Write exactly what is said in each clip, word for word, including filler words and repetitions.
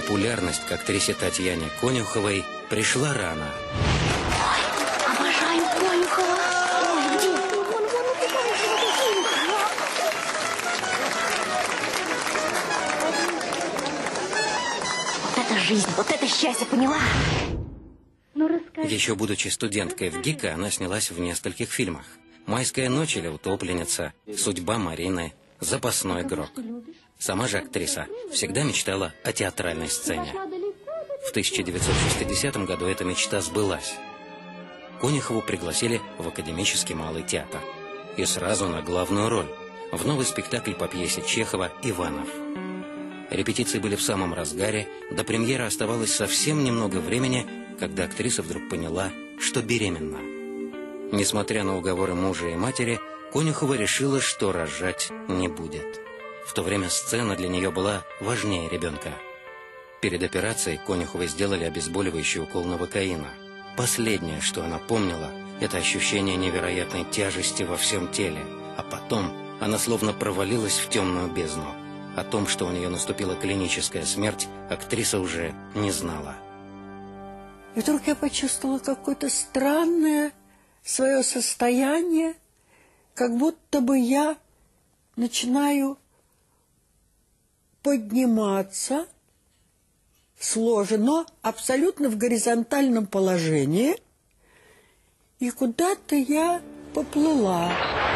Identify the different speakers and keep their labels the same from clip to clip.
Speaker 1: Популярность к актрисе Татьяне Конюховой пришла рано.
Speaker 2: Ой, обожаю Конюхова. Ой, где? Вон, вон, вот это жизнь, вот это счастье, поняла? Ну, расскажи.
Speaker 1: Еще будучи студенткой в ГИКа, она снялась в нескольких фильмах. «Майская ночь» или «Утопленница», «Судьба Марины», «Запасной игрок». Сама же актриса всегда мечтала о театральной сцене. В тысяча девятьсот шестидесятом году эта мечта сбылась. Конюхову пригласили в Академический малый театр. И сразу на главную роль в новый спектакль по пьесе Чехова «Иванов». Репетиции были в самом разгаре, до премьеры оставалось совсем немного времени, когда актриса вдруг поняла, что беременна. Несмотря на уговоры мужа и матери, Конюхова решила, что рожать не будет. В то время сцена для нее была важнее ребенка. Перед операцией Конюховой сделали обезболивающий укол новокаина. Последнее, что она помнила, это ощущение невероятной тяжести во всем теле. А потом она словно провалилась в темную бездну. О том, что у нее наступила клиническая смерть, актриса уже не знала.
Speaker 3: И вдруг я почувствовала какое-то странное свое состояние, как будто бы я начинаю подниматься сложно, но абсолютно в горизонтальном положении, и куда-то я поплыла.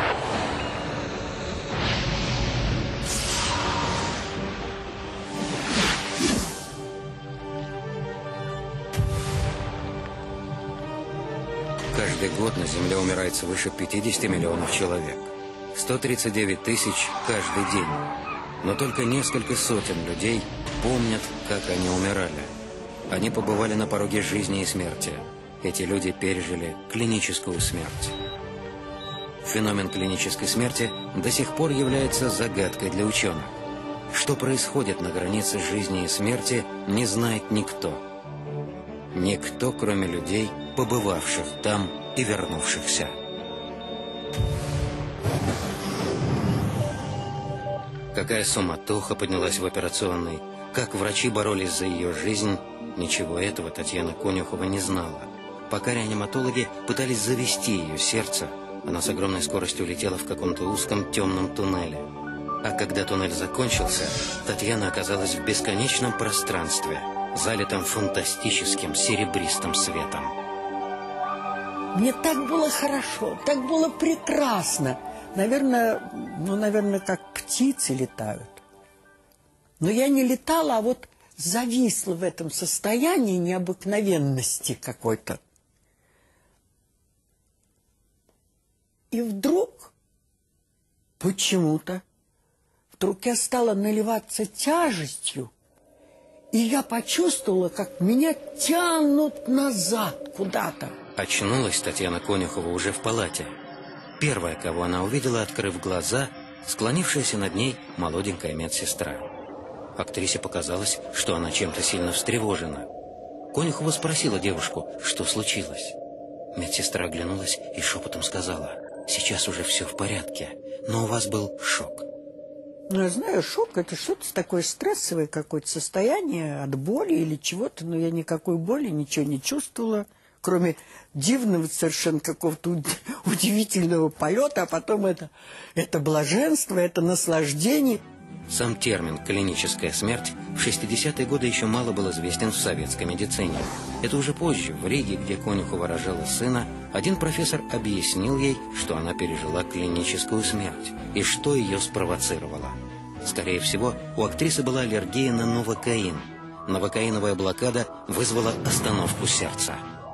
Speaker 1: Каждый год на Земле умирает свыше пятидесяти миллионов человек. сто тридцать девять тысяч каждый день. Но только несколько сотен людей помнят, как они умирали. Они побывали на пороге жизни и смерти. Эти люди пережили клиническую смерть. Феномен клинической смерти до сих пор является загадкой для ученых. Что происходит на границе жизни и смерти, не знает никто. Никто, кроме людей, побывавших там и вернувшихся. Какая суматоха поднялась в операционной, как врачи боролись за ее жизнь, ничего этого Татьяна Конюхова не знала. Пока реаниматологи пытались завести ее сердце, она с огромной скоростью летела в каком-то узком темном туннеле. А когда туннель закончился, Татьяна оказалась в бесконечном пространстве, залитом фантастическим серебристым светом.
Speaker 3: Мне так было хорошо, так было прекрасно. Наверное, ну, наверное, как птицы летают. Но я не летала, а вот зависла в этом состоянии необыкновенности какой-то. И вдруг, почему-то, вдруг я стала наливаться тяжестью, и я почувствовала, как меня тянут назад куда-то.
Speaker 1: Очнулась Татьяна Конюхова уже в палате. Первая, кого она увидела, открыв глаза, склонившаяся над ней молоденькая медсестра. Актрисе показалось, что она чем-то сильно встревожена. Конюхова спросила девушку, что случилось. Медсестра оглянулась и шепотом сказала: «Сейчас уже все в порядке, но у вас был шок».
Speaker 3: Ну, я знаю, шок – это что-то такое стрессовое какое-то состояние от боли или чего-то, но я никакой боли, ничего не чувствовала, кроме дивного совершенно какого-то удивительного полета, а потом это, это блаженство, это наслаждение.
Speaker 1: Сам термин «клиническая смерть» в шестидесятые годы еще мало был известен в советской медицине. Это уже позже, в Риге, где Конюхова рожала сына, один профессор объяснил ей, что она пережила клиническую смерть и что ее спровоцировало. Скорее всего, у актрисы была аллергия на новокаин. Новокаиновая блокада вызвала остановку сердца.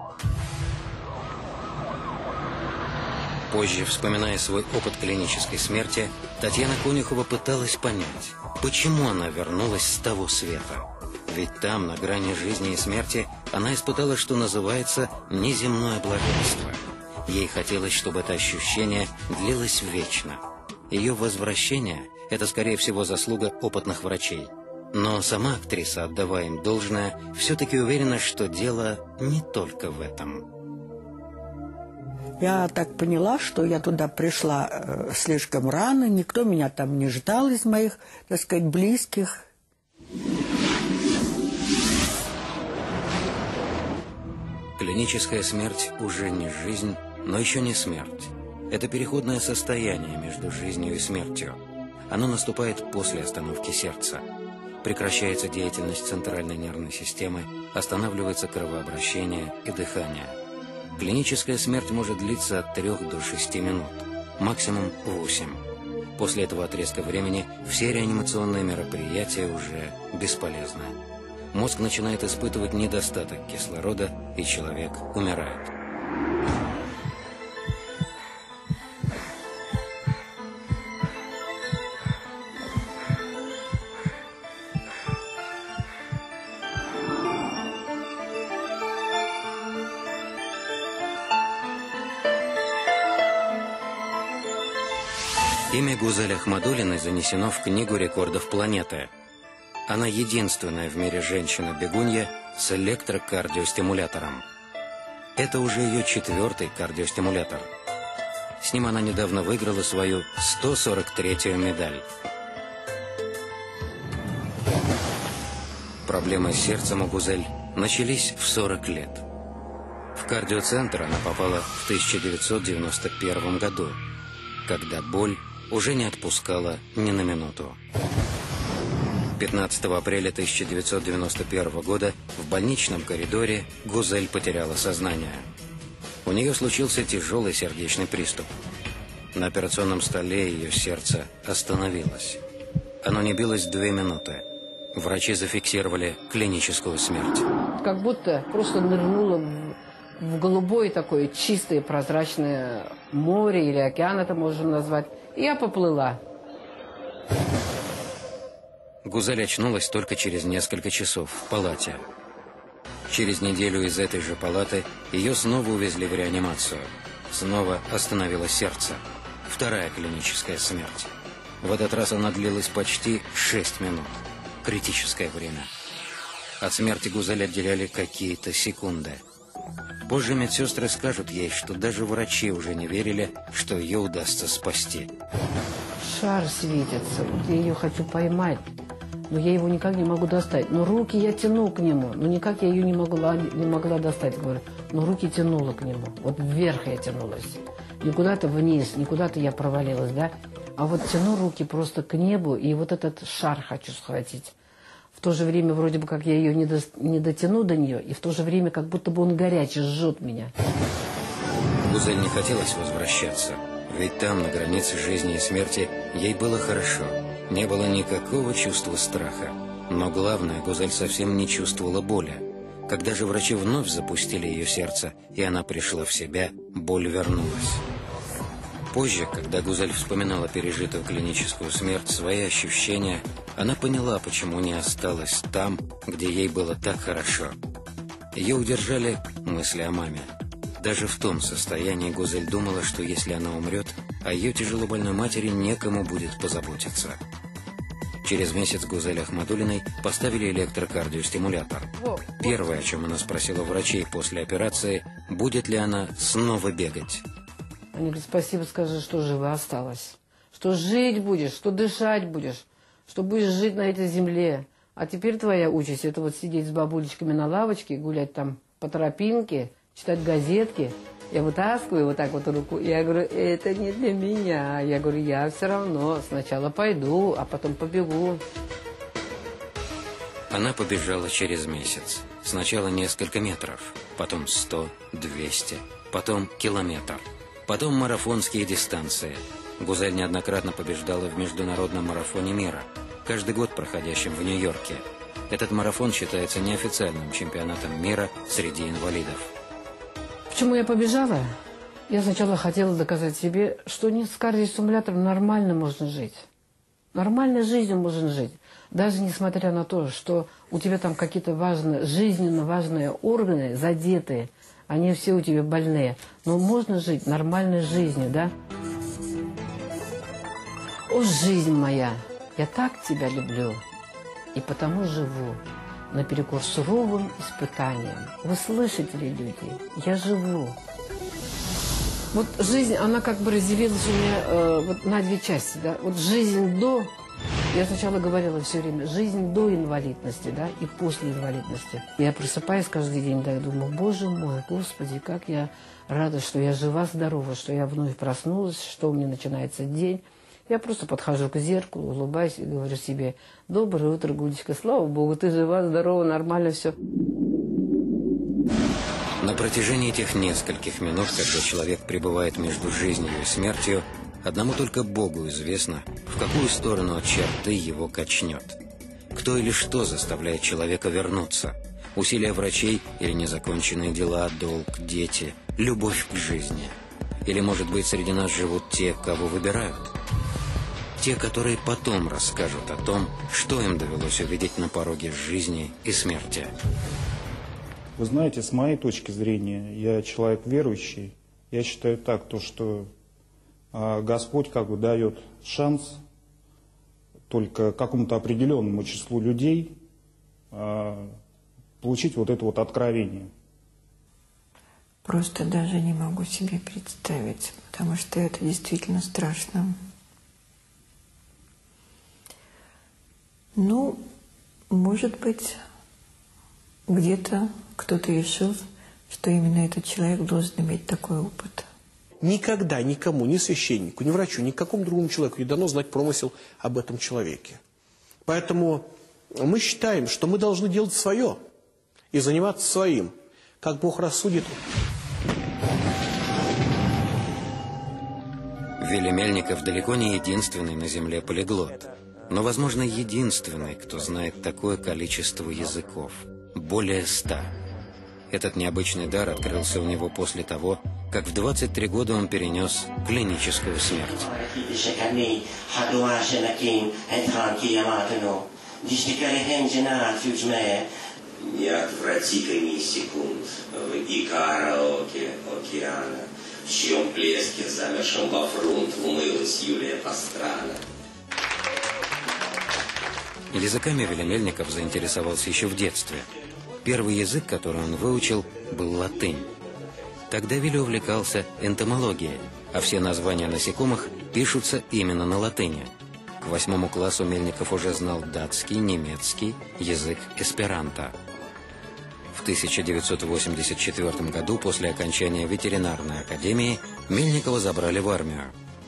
Speaker 1: Позже, вспоминая свой опыт клинической смерти, Татьяна Конюхова пыталась понять, почему она вернулась с того света. Ведь там, на грани жизни и смерти, она испытала, что называется, неземное блаженство. Ей хотелось, чтобы это ощущение длилось вечно. Ее возвращение – это, скорее всего, заслуга опытных врачей. Но сама актриса, отдавая им должное, все-таки уверена, что дело не только в этом.
Speaker 3: Я так поняла, что я туда пришла э, слишком рано, никто меня там не ждал из моих, так сказать, близких.
Speaker 1: Клиническая смерть уже не жизнь, но еще не смерть. Это переходное состояние между жизнью и смертью. Оно наступает после остановки сердца. Прекращается деятельность центральной нервной системы, останавливается кровообращение и дыхание. Клиническая смерть может длиться от трёх до шести минут, максимум восемь. После этого отрезка времени все реанимационные мероприятия уже бесполезны. Мозг начинает испытывать недостаток кислорода, и человек умирает. Имя Гузель Ахмадуллиной занесено в Книгу рекордов планеты. Она единственная в мире женщина-бегунья с электрокардиостимулятором. Это уже ее четвертый кардиостимулятор. С ним она недавно выиграла свою сто сорок третью медаль. Проблемы с сердцем у Гузель начались в сорок лет. В кардиоцентр она попала в тысяча девятьсот девяносто первом году, когда боль уже не отпускала ни на минуту. пятнадцатого апреля тысяча девятьсот девяносто первого года в больничном коридоре Гузель потеряла сознание. У нее случился тяжелый сердечный приступ. На операционном столе ее сердце остановилось. Оно не билось две минуты. Врачи зафиксировали клиническую смерть.
Speaker 4: Как будто просто нырнула в, в голубое такое чистое прозрачное море или океан, это можно назвать. И я поплыла.
Speaker 1: Гузель очнулась только через несколько часов в палате. Через неделю из этой же палаты ее снова увезли в реанимацию. Снова остановилось сердце. Вторая клиническая смерть. В этот раз она длилась почти шесть минут. Критическое время. От смерти Гузель отделяли какие-то секунды. Позже медсестры скажут ей, что даже врачи уже не верили, что ее удастся спасти.
Speaker 4: Шар светится. Вот я ее хочу поймать, но я его никак не могу достать. Но руки я тяну к нему, но никак я ее не могла, не могла достать, говорю. Но руки тянула к нему. Вот вверх я тянулась. Не куда-то вниз, не куда-то я провалилась, да? А вот тяну руки просто к небу, и вот этот шар хочу схватить. В то же время вроде бы как я ее не, до, не дотяну до нее, и в то же время как будто бы он горячий, жжет меня.
Speaker 1: Гузель не хотелось возвращаться, ведь там, на границе жизни и смерти, ей было хорошо. Не было никакого чувства страха. Но главное, Гузель совсем не чувствовала боли. Когда же врачи вновь запустили ее сердце, и она пришла в себя, боль вернулась. Позже, когда Гузель вспоминала пережитую клиническую смерть, свои ощущения, она поняла, почему не осталась там, где ей было так хорошо. Ее удержали мысли о маме. Даже в том состоянии Гузель думала, что если она умрет, о ее тяжелобольной матери некому будет позаботиться. Через месяц Гузель Ахмадуллиной поставили электрокардиостимулятор. Первое, о чем она спросила врачей после операции, будет ли она снова бегать.
Speaker 4: Они говорят, спасибо, скажи, что жива осталась. Что жить будешь, что дышать будешь, что будешь жить на этой земле. А теперь твоя участь – это вот сидеть с бабулечками на лавочке, гулять там по тропинке, читать газетки. Я вытаскиваю вот так вот руку, я говорю, это не для меня. Я говорю, я все равно сначала пойду, а потом побегу.
Speaker 1: Она побежала через месяц. Сначала несколько метров, потом сто, двести, потом километр. Потом марафонские дистанции. Гузель неоднократно побеждала в международном марафоне мира, каждый год проходящем в Нью-Йорке. Этот марафон считается неофициальным чемпионатом мира среди инвалидов.
Speaker 4: Почему я побежала? Я сначала хотела доказать себе, что не с кардиостимулятором нормально можно жить. Нормальной жизнью можно жить. Даже несмотря на то, что у тебя там какие-то важные, жизненно важные органы задетые, они все у тебя больные. Но можно жить нормальной жизнью, да? О, жизнь моя, я так тебя люблю, и потому живу, наперекор суровым испытаниям. Вы слышите ли, люди? Я живу. Вот жизнь, она как бы разделилась у меня э, вот на две части, да? Вот жизнь до Я сначала говорила все время, жизнь до инвалидности, да, и после инвалидности. Я просыпаюсь каждый день, да, и думаю, боже мой, Господи, как я рада, что я жива-здорова, что я вновь проснулась, что у меня начинается день. Я просто подхожу к зеркалу, улыбаюсь и говорю себе, доброе утро, Гулечка, слава Богу, ты жива, здорова, нормально все.
Speaker 1: На протяжении этих нескольких минут, когда человек пребывает между жизнью и смертью, одному только Богу известно, в какую сторону от черты его качнет. Кто или что заставляет человека вернуться? Усилия врачей или незаконченные дела, долг, дети, любовь к жизни? Или, может быть, среди нас живут те, кого выбирают? Те, которые потом расскажут о том, что им довелось увидеть на пороге жизни и смерти.
Speaker 5: Вы знаете, с моей точки зрения, я человек верующий, я считаю так, то, что э, Господь как бы дает шанс только какому-то определенному числу людей э, получить вот это вот откровение.
Speaker 6: Просто даже не могу себе представить, потому что это действительно страшно. Ну, может быть, где-то кто-то решил, что именно этот человек должен иметь такой опыт.
Speaker 7: Никогда никому, ни священнику, ни врачу, ни какому другому человеку не дано знать промысел об этом человеке. Поэтому мы считаем, что мы должны делать свое и заниматься своим, как Бог рассудит.
Speaker 1: Вилли Мельников далеко не единственный на земле полиглот, но, возможно, единственный, кто знает такое количество языков – более ста. Этот необычный дар открылся у него после того, как в двадцать три года он перенес клиническую смерть.
Speaker 8: В чьем плеске, замершем во фрунт, умылась Юлия Пастрана.
Speaker 1: Языками Вилли Мельников заинтересовался еще в детстве. Первый язык, который он выучил, был латынь. Тогда Вилли увлекался энтомологией, а все названия насекомых пишутся именно на латыни. К восьмому классу Мельников уже знал датский, немецкий, язык эсперанто. В тысяча девятьсот восемьдесят четвёртом году, после окончания ветеринарной академии, Мельникова забрали в армию.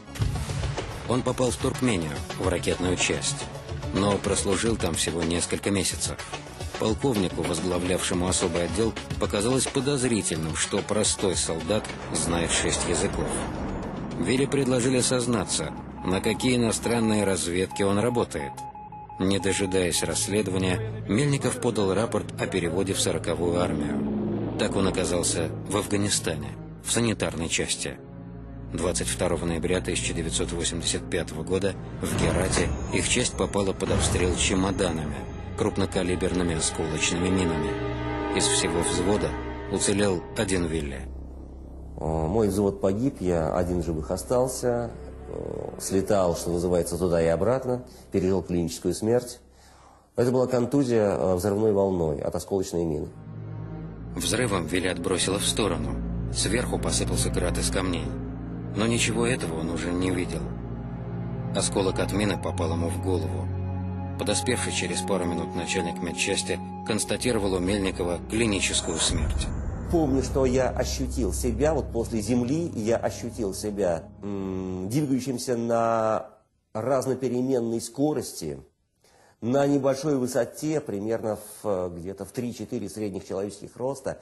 Speaker 1: Он попал в Туркмению, в ракетную часть, но прослужил там всего несколько месяцев. Полковнику, возглавлявшему особый отдел, показалось подозрительным, что простой солдат знает шесть языков. Вилли предложили сознаться, на какие иностранные разведки он работает. Не дожидаясь расследования, Мельников подал рапорт о переводе в сороковую армию. Так он оказался в Афганистане, в санитарной части. двадцать второго ноября тысяча девятьсот восемьдесят пятого года в Герате их часть попала под обстрел чемоданами, крупнокалиберными осколочными минами. Из всего взвода уцелел один Вилли.
Speaker 9: Мой взвод погиб, я один в живых остался. Слетал, что называется, туда и обратно, пережил клиническую смерть. Это была контузия взрывной волной от осколочной мины.
Speaker 1: Взрывом Вилли отбросило в сторону. Сверху посыпался град из камней. Но ничего этого он уже не видел. Осколок от мины попал ему в голову. Подоспевший через пару минут начальник медчасти констатировал у Мельникова клиническую смерть.
Speaker 9: Помню, что я ощутил себя, вот после земли, я ощутил себя м, двигающимся на разнопеременной скорости, на небольшой высоте, примерно где-то в три-четыре средних человеческих роста,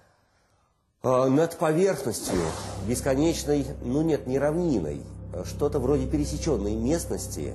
Speaker 9: э, над поверхностью бесконечной, ну нет, не равниной, что-то вроде пересеченной местности,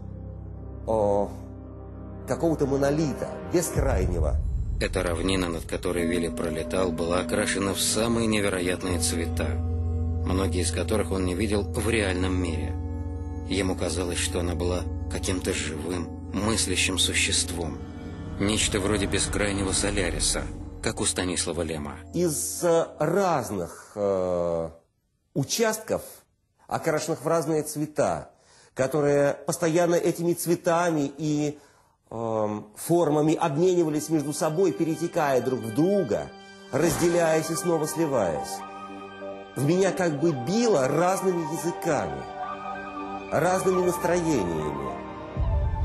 Speaker 9: э, какого-то монолита, бескрайнего.
Speaker 1: Эта равнина, над которой Вилли пролетал, была окрашена в самые невероятные цвета, многие из которых он не видел в реальном мире. Ему казалось, что она была каким-то живым, мыслящим существом. Нечто вроде бескрайнего Соляриса, как у Станислава Лема.
Speaker 9: Из э, разных э, участков, окрашенных в разные цвета, которые постоянно этими цветами и формами обменивались между собой, перетекая друг в друга, разделяясь и снова сливаясь. В меня как бы било разными языками, разными настроениями.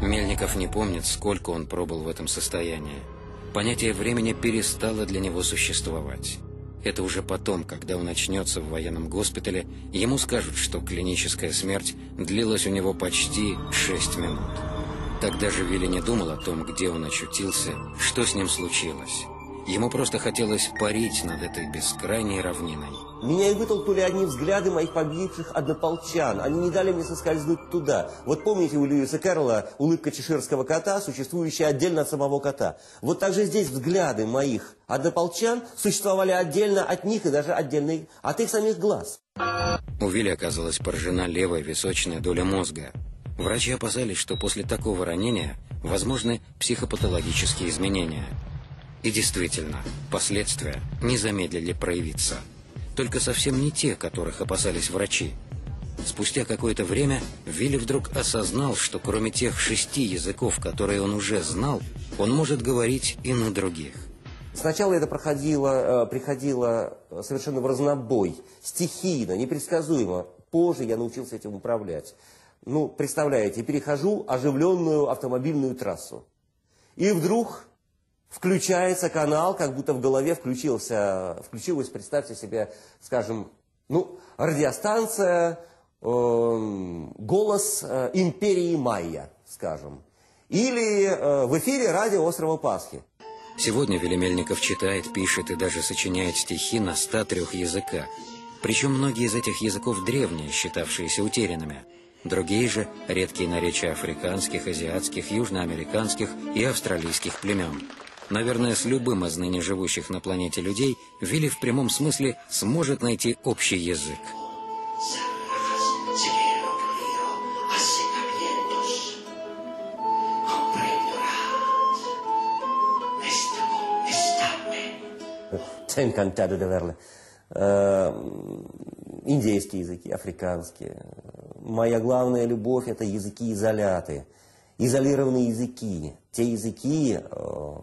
Speaker 1: Мельников не помнит, сколько он пробыл в этом состоянии. Понятие времени перестало для него существовать. Это уже потом, когда он очнется в военном госпитале, ему скажут, что клиническая смерть длилась у него почти шесть минут. Тогда же Вилли не думал о том, где он очутился, что с ним случилось. Ему просто хотелось парить над этой бескрайней равниной.
Speaker 9: Меня и вытолкнули одни взгляды моих погибших однополчан. Они не дали мне соскользнуть туда. Вот помните у Льюиса Кэрролла улыбка чеширского кота, существующая отдельно от самого кота. Вот так же здесь взгляды моих однополчан существовали отдельно от них и даже отдельно от их самих глаз.
Speaker 1: У Вилли оказалась поражена левая височная доля мозга. Врачи опасались, что после такого ранения возможны психопатологические изменения. И действительно, последствия не замедлили проявиться. Только совсем не те, которых опасались врачи. Спустя какое-то время Вилли вдруг осознал, что кроме тех шести языков, которые он уже знал, он может говорить и на других.
Speaker 9: Сначала это проходило, приходило совершенно в разнобой, стихийно, непредсказуемо. Позже я научился этим управлять. Ну, представляете, перехожу оживленную автомобильную трассу. И вдруг включается канал, как будто в голове включился, включилась, представьте себе, скажем, ну, радиостанция, э, голос э, империи Майя, скажем. Или э, в эфире радио острова Пасхи.
Speaker 1: Сегодня Вилли Мельников читает, пишет и даже сочиняет стихи на ста трёх языках. Причем многие из этих языков древние, считавшиеся утерянными. Другие же – редкие наречия африканских, азиатских, южноамериканских и австралийских племен. Наверное, с любым из ныне живущих на планете людей Вилли в прямом смысле сможет найти общий язык.
Speaker 9: Индейские языки, африканские. Моя главная любовь – это языки-изоляты. Изолированные языки. Те языки, э,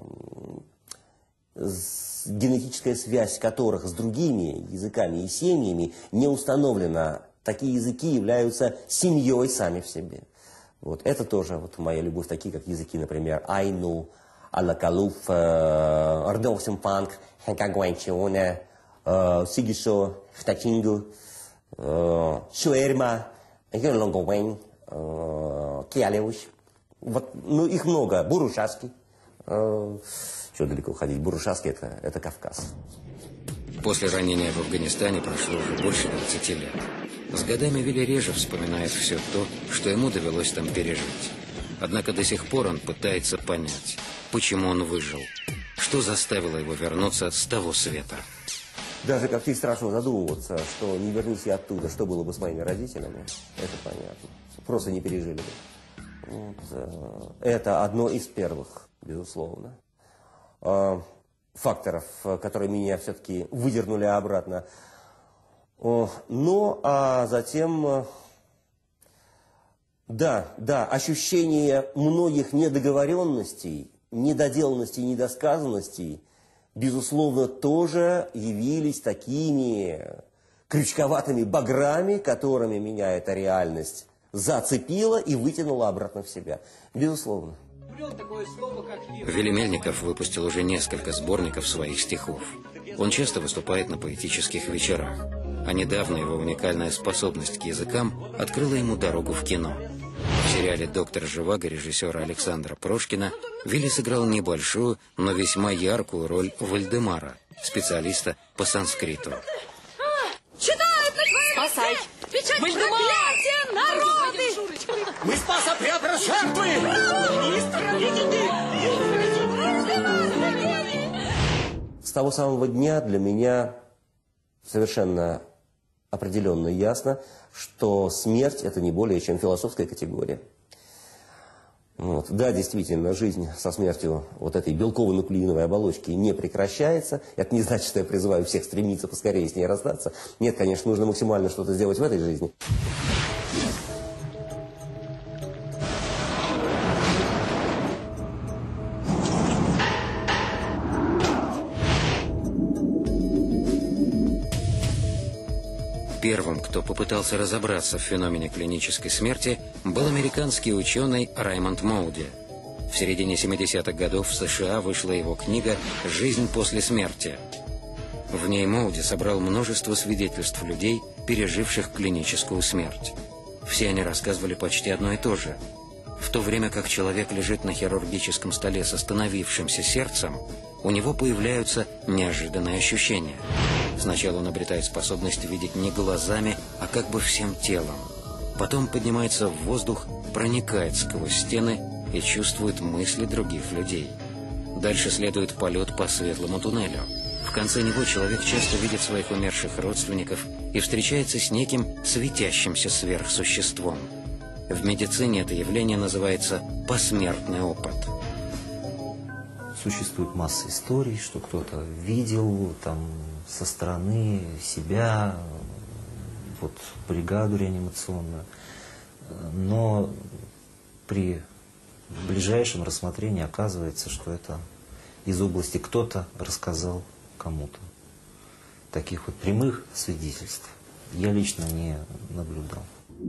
Speaker 9: генетическая связь которых с другими языками и семьями не установлена. Такие языки являются семьей сами в себе. Вот. Это тоже вот моя любовь, такие как языки, например, Айну, Алакалуф, Ордовсимпанк, Хэнкагуанчиона, Сигишо, Хтачингу, Шуэрма, Лонгоуэн, Киалеуш. Вот, ну, их много. Бурушаски. Что далеко ходить? Бурушаски это, это Кавказ.
Speaker 1: После ранения в Афганистане прошло уже больше двадцати лет. С годами Вилли реже вспоминает все то, что ему довелось там пережить. Однако до сих пор он пытается понять, почему он выжил, что заставило его вернуться с того света.
Speaker 9: Даже как-то страшно задумываться, что не вернусь я оттуда, что было бы с моими родителями, это понятно. Просто не пережили бы. Вот, это одно из первых, безусловно, факторов, которые меня все-таки выдернули обратно. Но а затем, да, да, ощущение многих недоговоренностей, недоделанностей, недосказанностей, безусловно, тоже явились такими крючковатыми баграми, которыми меня эта реальность зацепила и вытянула обратно в себя. Безусловно.
Speaker 1: Вилли Мельников выпустил уже несколько сборников своих стихов. Он часто выступает на поэтических вечерах. А недавно его уникальная способность к языкам открыла ему дорогу в кино. В сериале «Доктор Живаго» режиссера Александра Прошкина Вилли сыграл небольшую, но весьма яркую роль Вальдемара, специалиста по санскриту.
Speaker 2: Спасай! Проклятие народы!
Speaker 10: Мы спасопреобраз жертвы!
Speaker 9: С того самого дня для меня совершенно определенно ясно, что смерть – это не более чем философская категория. Вот. Да, действительно, жизнь со смертью вот этой белково-нуклеиновой оболочки не прекращается. Это не значит, что я призываю всех стремиться поскорее с ней расстаться. Нет, конечно, нужно максимально что-то сделать в этой жизни.
Speaker 1: Первым, кто попытался разобраться в феномене клинической смерти, был американский ученый Раймонд Моуди. В середине семидесятых годов в США вышла его книга «Жизнь после смерти». В ней Моуди собрал множество свидетельств людей, переживших клиническую смерть. Все они рассказывали почти одно и то же. В то время как человек лежит на хирургическом столе с остановившимся сердцем, у него появляются неожиданные ощущения. Сначала он обретает способность видеть не глазами, а как бы всем телом. Потом поднимается в воздух, проникает сквозь стены и чувствует мысли других людей. Дальше следует полет по светлому туннелю. В конце него человек часто видит своих умерших родственников и встречается с неким светящимся сверхсуществом. В медицине это явление называется посмертный опыт.
Speaker 11: Существует масса историй, что кто-то видел там со стороны себя, вот бригаду реанимационную, но при ближайшем рассмотрении оказывается, что это из области кто-то рассказал кому-то. Таких вот прямых свидетельств я лично не наблюдал.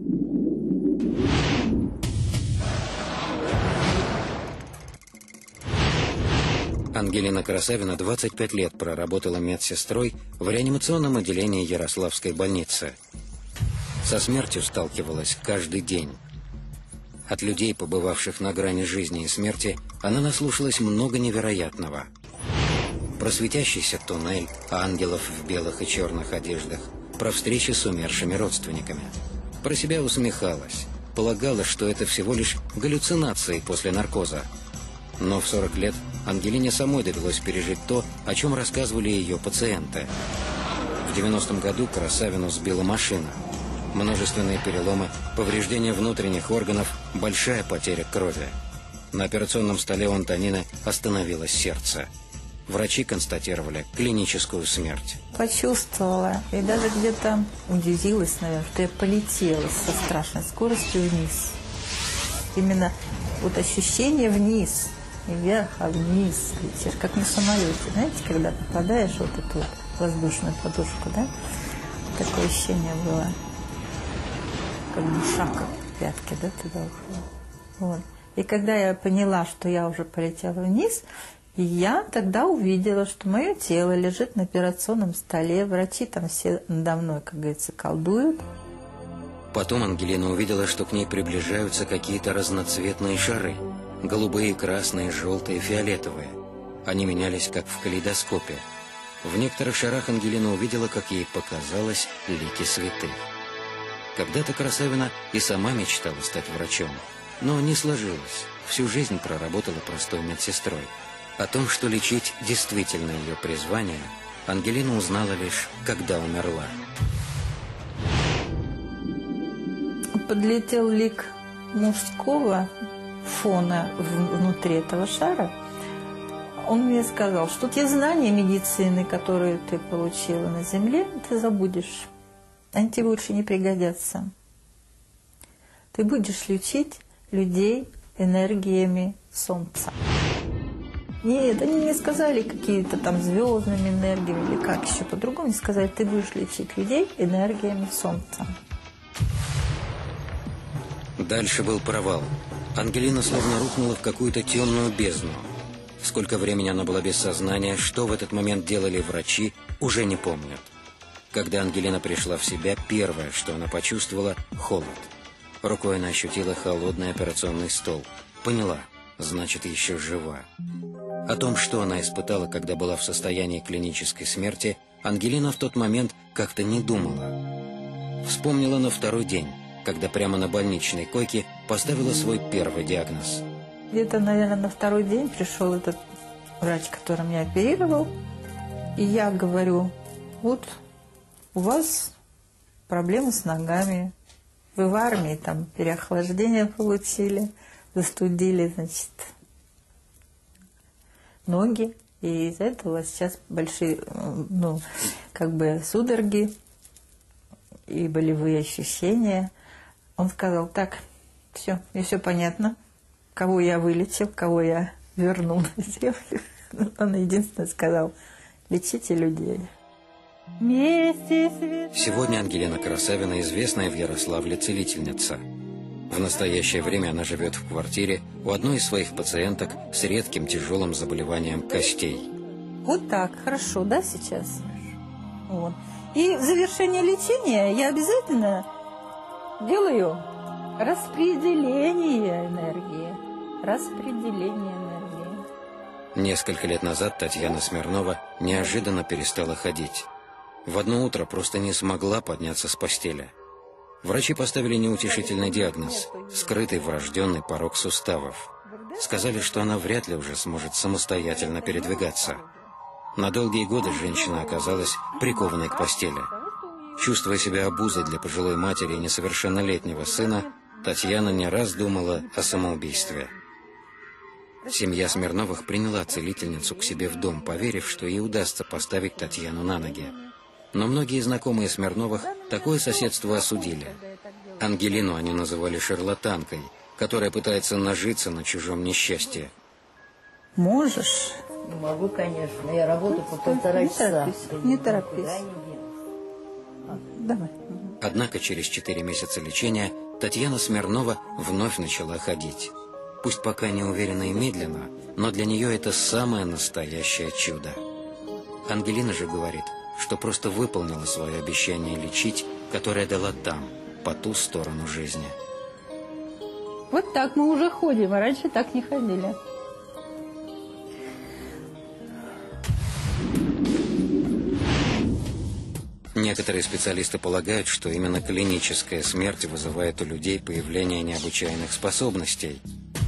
Speaker 1: Ангелина Красавина двадцать пять лет проработала медсестрой в реанимационном отделении Ярославской больницы. Со смертью сталкивалась каждый день. От людей, побывавших на грани жизни и смерти, она наслушалась много невероятного. Про светящийся туннель, ангелов в белых и черных одеждах, про встречи с умершими родственниками. Про себя усмехалась, полагала, что это всего лишь галлюцинации после наркоза. Но в сорок лет Ангелине самой довелось пережить то, о чем рассказывали ее пациенты. В девяностом году Красавину сбила машина. Множественные переломы, повреждения внутренних органов, большая потеря крови. На операционном столе у Антонины остановилось сердце. Врачи констатировали клиническую смерть.
Speaker 6: Почувствовала и даже где-то удивилась, наверное, что я полетела со страшной скоростью вниз. Именно вот ощущение вниз, не вверх, а вниз летишь, как на самолете. Знаете, когда попадаешь в вот эту вот воздушную подушку, да? Такое ощущение было, как бы шаг в пятке, да, туда ушла. Вот. И когда я поняла, что я уже полетела вниз, я тогда увидела, что мое тело лежит на операционном столе, врачи там все надо мной, как говорится, колдуют.
Speaker 1: Потом Ангелина увидела, что к ней приближаются какие-то разноцветные шары. Голубые, красные, желтые, фиолетовые. Они менялись, как в калейдоскопе. В некоторых шарах Ангелина увидела, как ей показалось, лики святых. Когда-то Красавина и сама мечтала стать врачом, но не сложилось. Всю жизнь проработала простой медсестрой. О том, что лечить действительно ее призвание, Ангелина узнала лишь, когда умерла.
Speaker 6: Подлетел лик мужского фона внутри этого шара. Он мне сказал, что те знания медицины, которые ты получила на земле, ты забудешь. Они тебе больше не пригодятся. Ты будешь лечить людей энергиями солнца. Нет, они не сказали какие-то там звездными энергиями или как еще по-другому. Они сказали, ты будешь лечить людей энергиями солнца.
Speaker 1: Дальше был провал. Ангелина словно рухнула в какую-то темную бездну. Сколько времени она была без сознания, что в этот момент делали врачи, уже не помнят. Когда Ангелина пришла в себя, первое, что она почувствовала – холод. Рукой она ощутила холодный операционный стол. Поняла, значит, еще жива. О том, что она испытала, когда была в состоянии клинической смерти, Ангелина в тот момент как-то не думала. Вспомнила на второй день, когда прямо на больничной койке поставила свой первый диагноз.
Speaker 6: Где-то, наверное, на второй день пришел этот врач, который меня оперировал, и я говорю, вот у вас проблемы с ногами, вы в армии там переохлаждение получили, застудили, значит, ноги, и из-за этого у вас сейчас большие, ну, как бы судороги и болевые ощущения. Он сказал, так, все, мне все понятно, кого я вылечил, кого я вернул на землю. Он единственное сказал, лечите людей.
Speaker 1: Сегодня Ангелина Красавина известная в Ярославле целительница. В настоящее время она живет в квартире у одной из своих пациенток с редким тяжелым заболеванием костей.
Speaker 6: Вот так, хорошо, да, сейчас? Вот. И в завершение лечения я обязательно делаю распределение энергии. Распределение энергии.
Speaker 1: Несколько лет назад Татьяна Смирнова неожиданно перестала ходить. В одно утро просто не смогла подняться с постели. Врачи поставили неутешительный диагноз – скрытый врожденный порок суставов. Сказали, что она вряд ли уже сможет самостоятельно передвигаться. На долгие годы женщина оказалась прикованной к постели. Чувствуя себя обузой для пожилой матери и несовершеннолетнего сына, Татьяна не раз думала о самоубийстве. Семья Смирновых приняла целительницу к себе в дом, поверив, что ей удастся поставить Татьяну на ноги. Но многие знакомые Смирновых такое соседство осудили. Ангелину они называли шарлатанкой, которая пытается нажиться на чужом несчастье.
Speaker 6: Можешь?
Speaker 4: Могу, конечно. Я работаю по полтора часа.
Speaker 6: Не торопись. Давай.
Speaker 1: Однако через четыре месяца лечения Татьяна Смирнова вновь начала ходить. Пусть пока неуверенно и медленно, но для нее это самое настоящее чудо. Ангелина же говорит, что просто выполнила свое обещание лечить, которое дала там, по ту сторону жизни.
Speaker 6: Вот так мы уже ходим, а раньше так не ходили.
Speaker 1: Некоторые специалисты полагают, что именно клиническая смерть вызывает у людей появление необычайных способностей.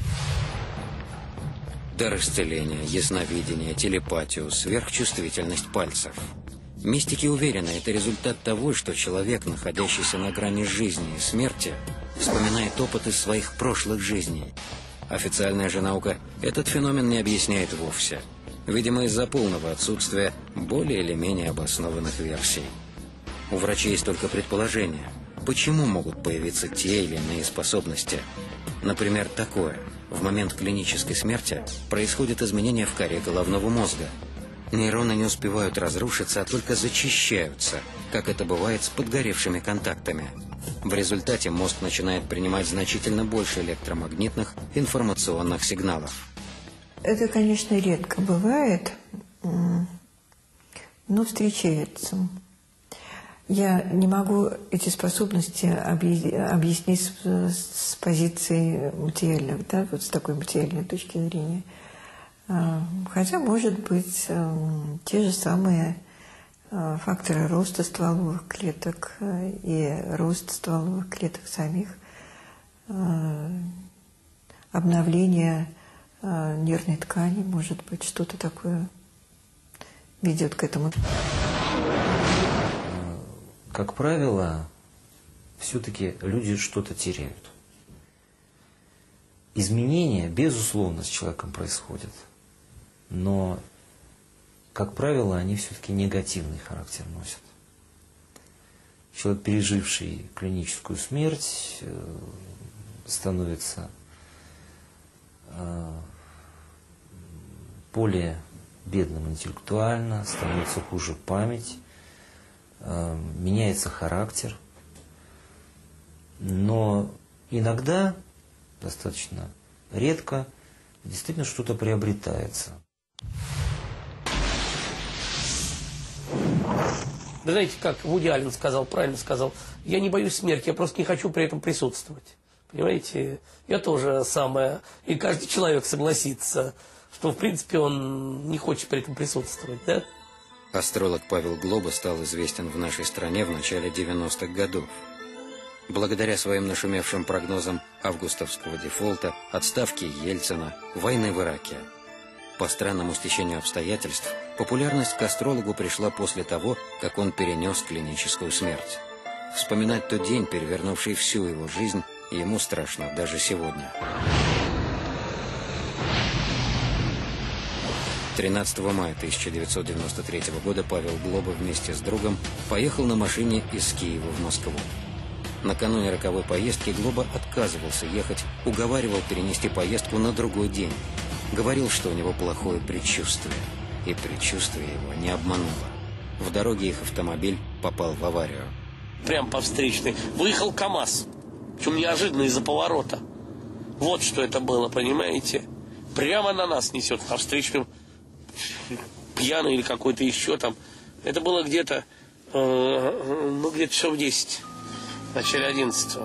Speaker 1: Дар исцеления, ясновидение, телепатию, сверхчувствительность пальцев. Мистики уверены, это результат того, что человек, находящийся на грани жизни и смерти, вспоминает опыт из своих прошлых жизней. Официальная же наука этот феномен не объясняет вовсе. Видимо, из-за полного отсутствия более или менее обоснованных версий. У врачей есть только предположения, почему могут появиться те или иные способности. Например, такое. В момент клинической смерти происходят изменения в коре головного мозга. Нейроны не успевают разрушиться, а только зачищаются, как это бывает с подгоревшими контактами. В результате мозг начинает принимать значительно больше электромагнитных информационных сигналов.
Speaker 12: Это, конечно, редко бывает, но встречается. Я не могу эти способности объяснить с, с позиции материальной, да, вот с такой материальной точки зрения. Хотя, может быть, те же самые факторы роста стволовых клеток и рост стволовых клеток самих, обновление нервной ткани, может быть, что-то такое ведет к этому.
Speaker 11: Как правило, все-таки люди что-то теряют. Изменения, безусловно, с человеком происходят, но, как правило, они все-таки негативный характер носят. Человек, переживший клиническую смерть, становится более бедным интеллектуально, становится хуже память, меняется характер, но иногда, достаточно редко, действительно что-то приобретается.
Speaker 13: Да знаете, как Вуди Аллен сказал, правильно сказал, я не боюсь смерти, я просто не хочу при этом присутствовать. Понимаете, я тоже самое, и каждый человек согласится, что в принципе он не хочет при этом присутствовать, да?
Speaker 1: Астролог Павел Глоба стал известен в нашей стране в начале девяностых годов. Благодаря своим нашумевшим прогнозам августовского дефолта, отставки Ельцина, войны в Ираке. По странному стечению обстоятельств, популярность к астрологу пришла после того, как он перенес клиническую смерть. Вспоминать тот день, перевернувший всю его жизнь, ему страшно даже сегодня. тринадцатого мая тысяча девятьсот девяносто третьего года Павел Глоба вместе с другом поехал на машине из Киева в Москву. Накануне роковой поездки Глоба отказывался ехать, уговаривал перенести поездку на другой день. Говорил, что у него плохое предчувствие. И предчувствие его не обмануло. В дороге их автомобиль попал в аварию.
Speaker 13: Прям по встречной. Выехал КамАЗ. Причем неожиданно из-за поворота. Вот что это было, понимаете? Прямо на нас несет, навстречу пьяный или какой-то еще там. Это было где-то, э, ну, где-то часов десять, в начале одиннадцатого.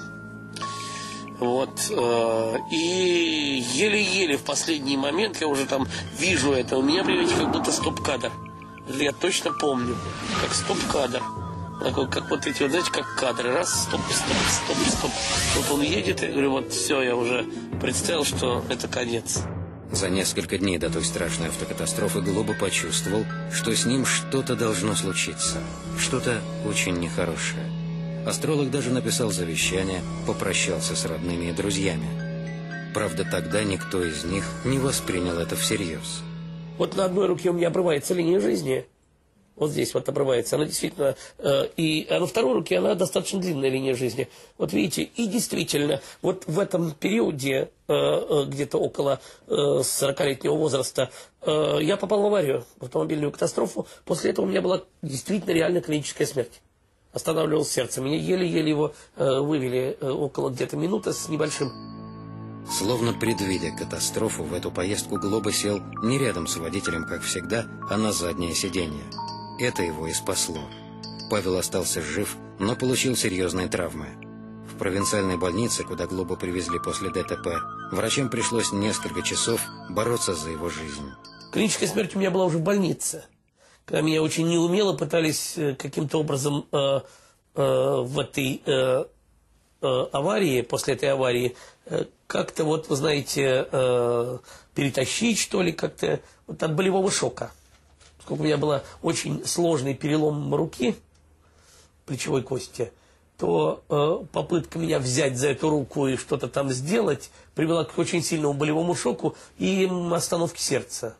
Speaker 13: Вот. Э, и еле-еле в последний момент я уже там вижу это. У меня, понимаете, как будто стоп-кадр. Я точно помню, как стоп-кадр. Такой, как вот эти, вот, знаете, как кадры. Раз, стоп, стоп, стоп, стоп. Вот он едет, и говорю, вот все, я уже представил, что это конец.
Speaker 1: За несколько дней до той страшной автокатастрофы Глоба почувствовал, что с ним что-то должно случиться. Что-то очень нехорошее. Астролог даже написал завещание, попрощался с родными и друзьями. Правда, тогда никто из них не воспринял это всерьез.
Speaker 13: Вот на одной руке у меня обрывается линия жизни. Вот здесь вот обрывается. Она действительно... Э, и а на второй руке она достаточно длинная линия жизни. Вот видите, и действительно, вот в этом периоде, э, э, где-то около э, сорокалетнего возраста, э, я попал в аварию, в автомобильную катастрофу. После этого у меня была действительно реальная клиническая смерть. Останавливалось сердце. Меня еле-еле его э, вывели э, около где-то минуты с небольшим.
Speaker 1: Словно предвидя катастрофу, в эту поездку Глоба сел не рядом с водителем, как всегда, а на заднее сиденье. Это его и спасло. Павел остался жив, но получил серьезные травмы. В провинциальной больнице, куда Глобу привезли после ДТП, врачам пришлось несколько часов бороться за его жизнь.
Speaker 13: Клиническая смерть у меня была уже в больнице, когда меня очень неумело пытались каким-то образом э, э, в этой э, э, аварии, после этой аварии, э, как-то вот, вы знаете, э, перетащить, что ли, как-то вот от болевого шока. Поскольку у меня был очень сложный перелом руки, плечевой кости, то э, попытка меня взять за эту руку и что-то там сделать привела к очень сильному болевому шоку и остановке сердца.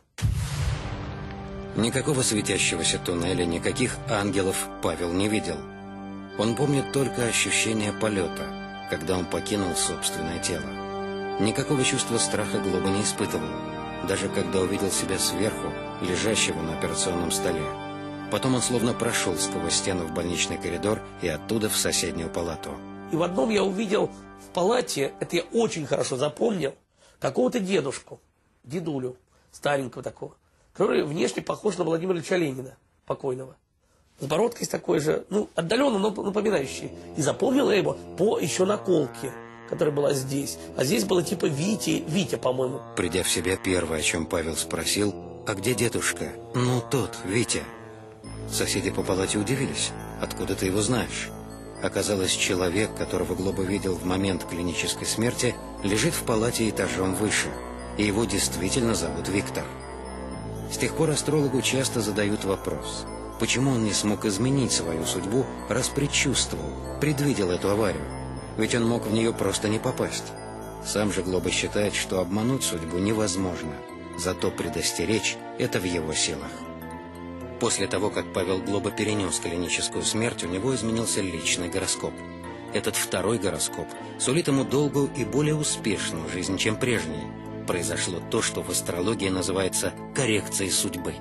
Speaker 1: Никакого светящегося туннеля, никаких ангелов Павел не видел. Он помнит только ощущение полета, когда он покинул собственное тело. Никакого чувства страха Глоба не испытывал, даже когда увидел себя сверху, лежащего на операционном столе. Потом он словно прошел сквозь стену в больничный коридор и оттуда в соседнюю палату.
Speaker 13: И в одном я увидел в палате, это я очень хорошо запомнил, какого-то дедушку, дедулю, старенького такого, который внешне похож на Владимира Ильича Ленина, покойного. С бородкой такой же, ну, отдаленно, но напоминающий. И запомнил я его по еще наколке, которая была здесь. А здесь было типа Вити, Витя, по-моему.
Speaker 1: Придя в себя, первое, о чем Павел спросил: «А где дедушка?» «Ну, тот, Витя». Соседи по палате удивились. «Откуда ты его знаешь?» Оказалось, человек, которого Глоба видел в момент клинической смерти, лежит в палате этажом выше. И его действительно зовут Виктор. С тех пор астрологу часто задают вопрос: почему он не смог изменить свою судьбу, раз предчувствовал, предвидел эту аварию? Ведь он мог в нее просто не попасть. Сам же Глоба считает, что обмануть судьбу невозможно, зато предостеречь – это в его силах. После того, как Павел Глоба перенес клиническую смерть, у него изменился личный гороскоп. Этот второй гороскоп сулит ему долгую и более успешную жизнь, чем прежний. Произошло то, что в астрологии называется коррекцией судьбы.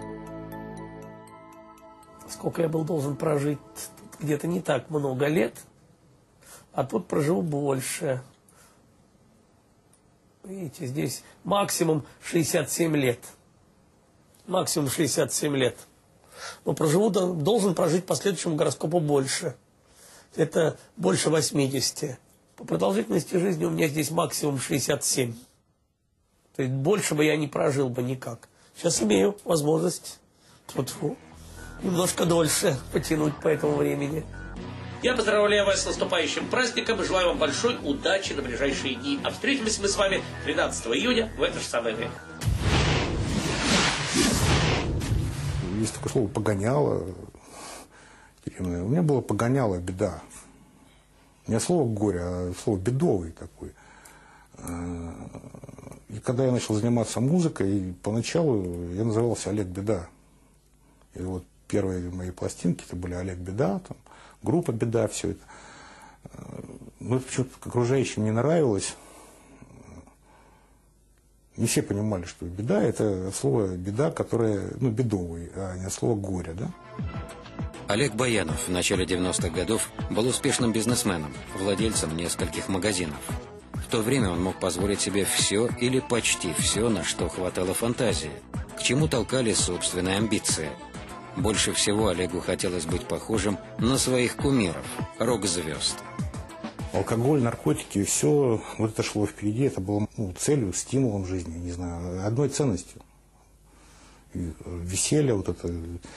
Speaker 13: Сколько я был должен прожить? Где-то не так много лет, а тут прожил больше. Видите, здесь максимум шестьдесят семь лет. Максимум шестьдесят семь лет. Но проживу, должен прожить по следующему гороскопу больше. Это больше восьмидесяти. По продолжительности жизни у меня здесь максимум шестьдесят семь. То есть больше бы я не прожил бы никак. Сейчас имею возможность тьфу-тьфу, немножко дольше потянуть по этому времени. Я поздравляю вас с наступающим праздником и желаю вам большой удачи на ближайшие дни. А встретимся мы с вами тринадцатого июня в это же самое время.
Speaker 14: Есть такое слово «погоняло». У меня было «погоняло», беда. Не слово «горе», а слово «бедовый» такой. И когда я начал заниматься музыкой, поначалу я назывался Олег Беда. И вот первые мои пластинки это были Олег Беда, там, группа Беда, все это. Но почему-то окружающим не нравилось. Не все понимали, что беда – это слово «беда», которое, ну, бедовый, а не слово «горе», да?
Speaker 1: Олег Баянов в начале девяностых годов был успешным бизнесменом, владельцем нескольких магазинов. В то время он мог позволить себе все или почти все, на что хватало фантазии, к чему толкали собственные амбиции. Больше всего Олегу хотелось быть похожим на своих кумиров, рок-звезд.
Speaker 14: Алкоголь, наркотики, все вот это шло впереди, это было ну, целью, стимулом жизни, не знаю, одной ценностью. И веселье, вот это,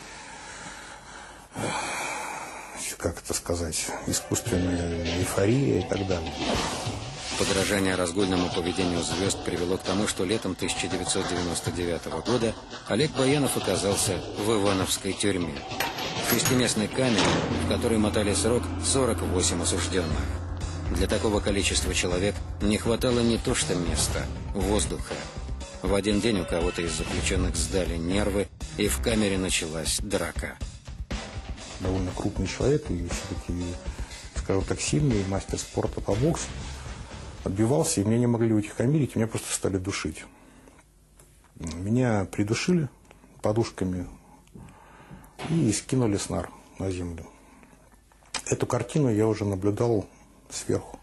Speaker 14: как это сказать, искусственная эйфория и так далее.
Speaker 1: Подражание разгульному поведению звезд привело к тому, что летом тысяча девятьсот девяносто девятого года Олег Баянов оказался в Ивановской тюрьме. Шестиместной камере, в которой мотали срок сорок восемь осужденных. Для такого количества человек не хватало не то что места, воздуха. В один день у кого-то из заключенных сдали нервы, и в камере началась драка.
Speaker 14: Довольно крупный человек и все-таки, скажем так, сильный мастер спорта по боксу. Отбивался, и меня не могли утихомирить, меня просто стали душить. Меня придушили подушками и скинули с нар на землю. Эту картину я уже наблюдал сверху.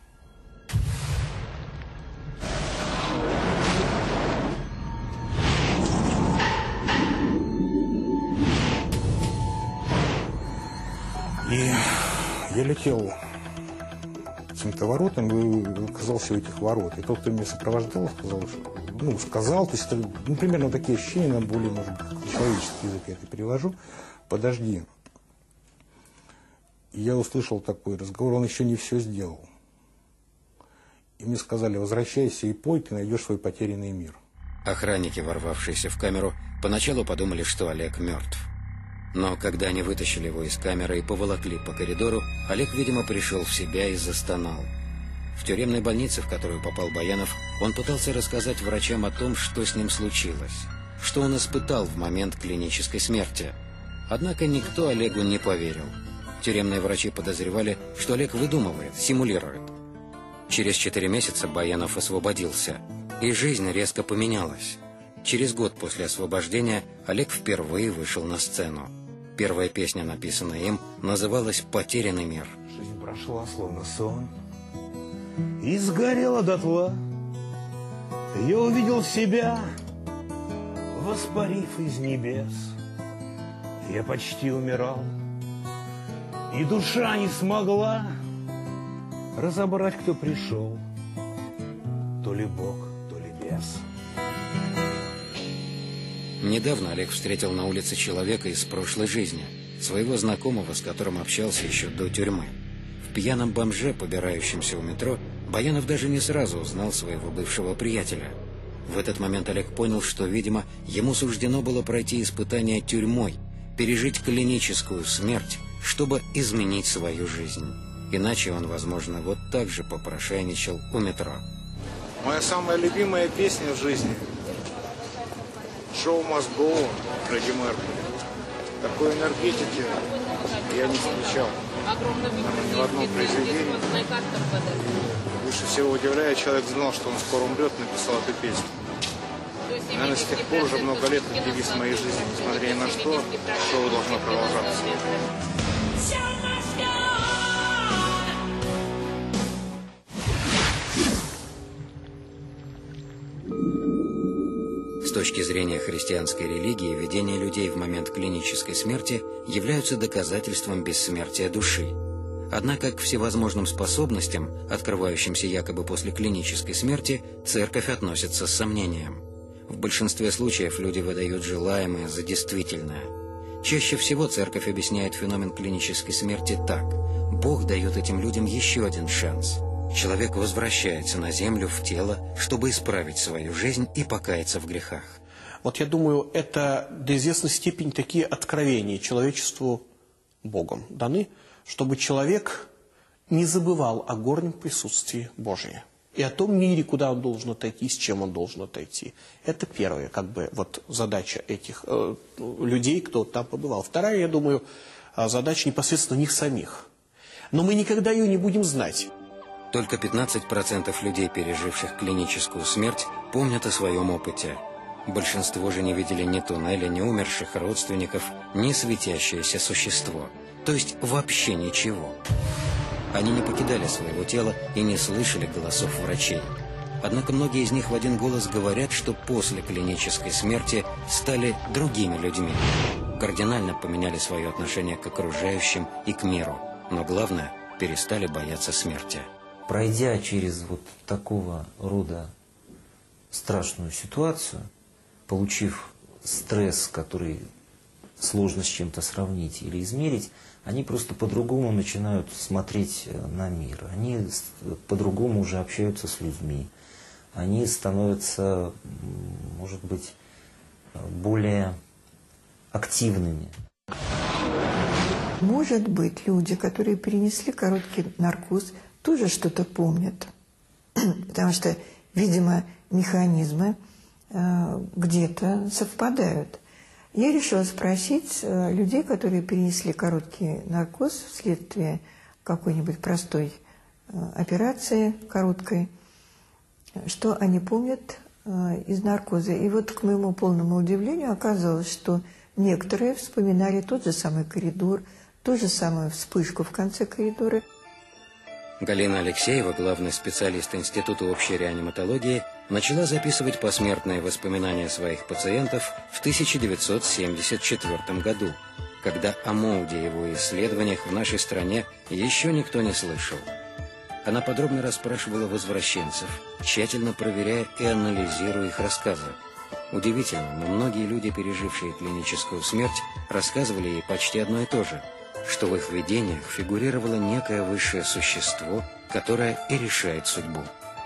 Speaker 14: И я летел каким-то воротам и оказался у этих ворот. И тот, кто меня сопровождал, сказал, что, ну, сказал, то есть, это, ну, примерно такие ощущения, на более, может быть, человеческий язык я это перевожу. Подожди. И я услышал такой разговор, он еще не все сделал. И мне сказали, возвращайся и пой, ты найдешь свой потерянный мир.
Speaker 1: Охранники, ворвавшиеся в камеру, поначалу подумали, что Олег мертв. Но когда они вытащили его из камеры и поволокли по коридору, Олег, видимо, пришел в себя и застонал. В тюремной больнице, в которую попал Баянов, он пытался рассказать врачам о том, что с ним случилось, что он испытал в момент клинической смерти. Однако никто Олегу не поверил. Тюремные врачи подозревали, что Олег выдумывает, симулирует. Через четыре месяца Баянов освободился, и жизнь резко поменялась. Через год после освобождения Олег впервые вышел на сцену. Первая песня, написанная им, называлась «Потерянный мир».
Speaker 15: Жизнь прошла, словно сон, и сгорела дотла. Я увидел себя, воспарив из небес. Я почти умирал, и душа не смогла разобрать, кто пришел, то ли Бог, то ли бес.
Speaker 1: Недавно Олег встретил на улице человека из прошлой жизни, своего знакомого, с которым общался еще до тюрьмы. В пьяном бомже, побирающемся у метро, Баянов даже не сразу узнал своего бывшего приятеля. В этот момент Олег понял, что, видимо, ему суждено было пройти испытание тюрьмой, пережить клиническую смерть, чтобы изменить свою жизнь. Иначе он, возможно, вот так же попрошайничал у метро.
Speaker 5: Моя самая любимая песня в жизни «Show must go on» Фредди Меркьюри. Такой энергетики я не встречал ни в одном произведении. Больше всего удивляет, человек знал, что он скоро умрет, написал эту песню. Наверное, с тех пор уже много лет это девиз моей жизни. Несмотря ни на что, шоу должно продолжаться.
Speaker 1: С точки зрения христианской религии, видения людей в момент клинической смерти являются доказательством бессмертия души. Однако к всевозможным способностям, открывающимся якобы после клинической смерти, церковь относится с сомнением. В большинстве случаев люди выдают желаемое за действительное. Чаще всего церковь объясняет феномен клинической смерти так: Бог дает этим людям еще один шанс. Человек возвращается на землю в тело, чтобы исправить свою жизнь и покаяться в грехах.
Speaker 7: Вот я думаю, это до известной степени такие откровения человечеству Богом даны, чтобы человек не забывал о горнем присутствии Божьем и о том мире, куда он должен отойти, с чем он должен отойти. Это первая, как бы, вот задача этих э, людей, кто там побывал. Вторая, я думаю, задача непосредственно них самих. Но мы никогда ее не будем знать.
Speaker 1: Только пятнадцать процентов людей, переживших клиническую смерть, помнят о своем опыте. Большинство же не видели ни туннеля, ни умерших родственников, ни светящееся существо. То есть вообще ничего. Они не покидали своего тела и не слышали голосов врачей. Однако многие из них в один голос говорят, что после клинической смерти стали другими людьми. Кардинально поменяли свое отношение к окружающим и к миру. Но главное, перестали бояться смерти.
Speaker 11: Пройдя через вот такого рода страшную ситуацию, получив стресс, который сложно с чем-то сравнить или измерить, они просто по-другому начинают смотреть на мир. Они по-другому уже общаются с людьми. Они становятся, может быть, более активными.
Speaker 12: Может быть, люди, которые перенесли короткий наркоз, тоже что-то помнят. Потому что, видимо, механизмы э, где-то совпадают. Я решила спросить э, людей, которые перенесли короткий наркоз вследствие какой-нибудь простой э, операции, короткой, что они помнят э, из наркоза. И вот, к моему полному удивлению, оказалось, что некоторые вспоминали тот же самый коридор, ту же самую вспышку в конце коридора.
Speaker 1: Галина Алексеева, главный специалист Института общей реаниматологии, начала записывать посмертные воспоминания своих пациентов в тысяча девятьсот семьдесят четвёртом году, когда о моде его исследованиях в нашей стране еще никто не слышал. Она подробно расспрашивала возвращенцев, тщательно проверяя и анализируя их рассказы. Удивительно, но многие люди, пережившие клиническую смерть, рассказывали ей почти одно и то же, что в их видениях фигурировало некое высшее существо, которое и решает судьбу.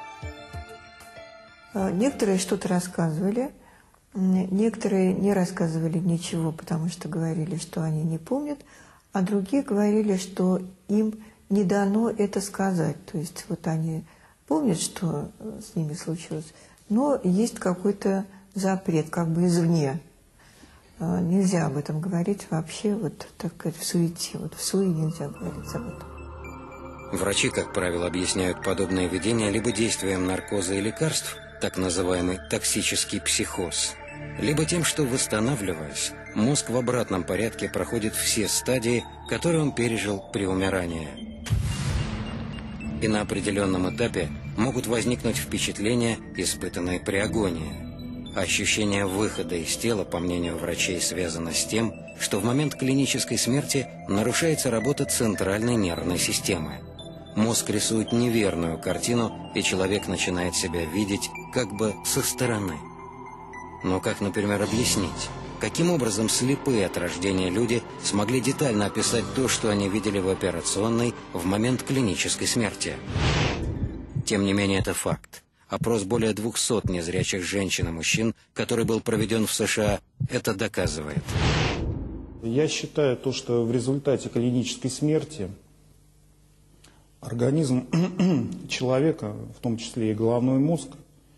Speaker 12: Некоторые что-то рассказывали, некоторые не рассказывали ничего, потому что говорили, что они не помнят, а другие говорили, что им не дано это сказать. То есть вот они помнят, что с ними случилось, но есть какой-то запрет, как бы извне. Нельзя об этом говорить вообще, вот так сказать, в суете. Вот в суе нельзя говорить об этом.
Speaker 1: Врачи, как правило, объясняют подобное видение либо действием наркоза и лекарств, так называемый токсический психоз, либо тем, что, восстанавливаясь, мозг в обратном порядке проходит все стадии, которые он пережил при умирании. И на определенном этапе могут возникнуть впечатления, испытанные при агонии. Ощущение выхода из тела, по мнению врачей, связано с тем, что в момент клинической смерти нарушается работа центральной нервной системы. Мозг рисует неверную картину, и человек начинает себя видеть как бы со стороны. Но как, например, объяснить, каким образом слепые от рождения люди смогли детально описать то, что они видели в операционной в момент клинической смерти? Тем не менее, это факт. Опрос более двухсот незрячих женщин и мужчин, который был проведен в США, это доказывает.
Speaker 5: Я считаю то, что в результате клинической смерти организм человека, в том числе и головной мозг,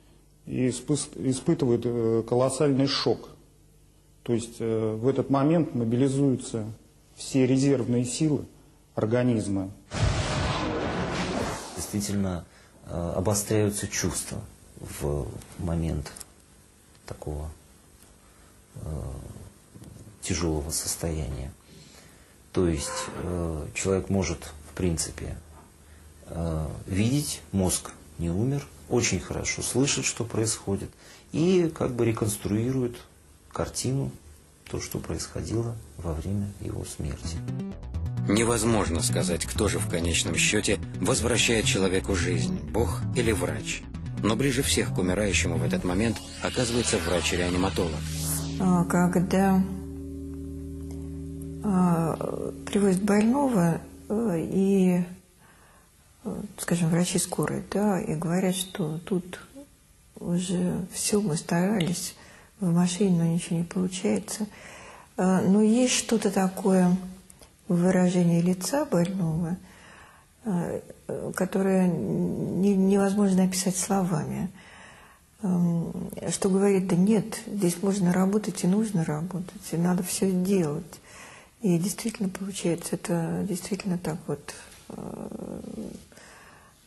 Speaker 5: испытывает колоссальный шок. То есть в этот момент мобилизуются все резервные силы организма.
Speaker 11: Действительно, обостряются чувства в момент такого э, тяжелого состояния. То есть э, человек может, в принципе, э, видеть, мозг не умер, очень хорошо слышит, что происходит, и как бы реконструирует картину, то, что происходило во время его смерти.
Speaker 1: Невозможно сказать, кто же в конечном счете возвращает человеку жизнь, Бог или врач. Но ближе всех к умирающему в этот момент оказывается врач-реаниматолог.
Speaker 12: Когда а, привозят больного и, скажем, врачи скорой, да, и говорят, что тут уже все, мы старались в машине, но ничего не получается. А, но есть что-то такое выражение лица больного, которое невозможно описать словами. Что говорит, да нет, здесь можно работать и нужно работать, и надо все сделать. И действительно получается, это действительно так вот.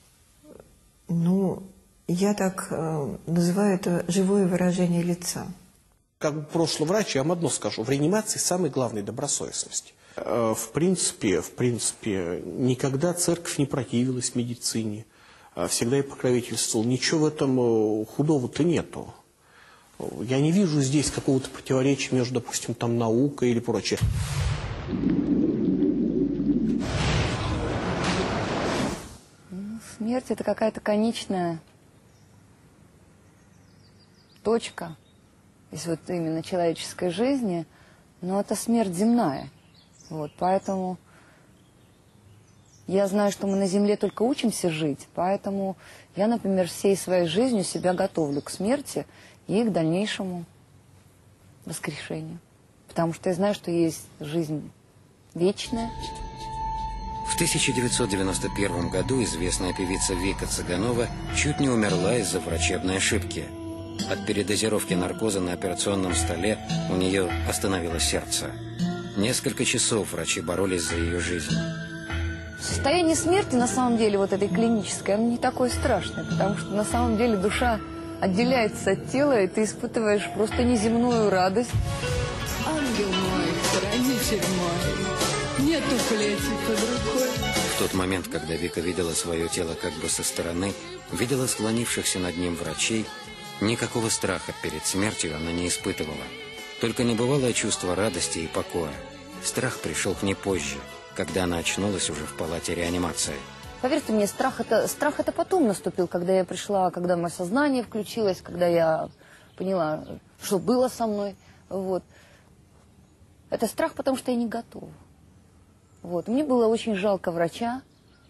Speaker 12: Ну, я так называю это живое выражение лица.
Speaker 7: Как прошлый врач, я вам одно скажу. В реанимации самая главная добросовестность. В принципе, в принципе, никогда церковь не противилась медицине. Всегда и покровительствовал. Ничего в этом худого-то нету. Я не вижу здесь какого-то противоречия между, допустим, там наукой или прочее.
Speaker 16: Смерть – это какая-то конечная точка, если вот именно человеческой жизни, но это смерть земная. Вот, поэтому я знаю, что мы на земле только учимся жить, поэтому я, например, всей своей жизнью себя готовлю к смерти и к дальнейшему воскрешению. Потому что я знаю, что есть жизнь вечная.
Speaker 1: В тысяча девятьсот девяносто первом году известная певица Вика Цыганова чуть не умерла из-за врачебной ошибки. От передозировки наркоза на операционном столе у нее остановилось сердце. Несколько часов врачи боролись за ее жизнь.
Speaker 16: Состояние смерти, на самом деле, вот этой клинической, оно не такое страшное, потому что на самом деле душа отделяется от тела, и ты испытываешь просто неземную радость.
Speaker 17: Ангел мой, хранитель мой, нету плети под рукой.
Speaker 1: В тот момент, когда Вика видела свое тело как бы со стороны, видела склонившихся над ним врачей, никакого страха перед смертью она не испытывала. Только небывалое чувство радости и покоя. Страх пришел к ней позже, когда она очнулась уже в палате реанимации.
Speaker 16: Поверьте мне, страх это, страх это потом наступил, когда я пришла, когда мое сознание включилось, когда я поняла, что было со мной. Вот. Это страх, потому что я не готова. Вот. Мне было очень жалко врача,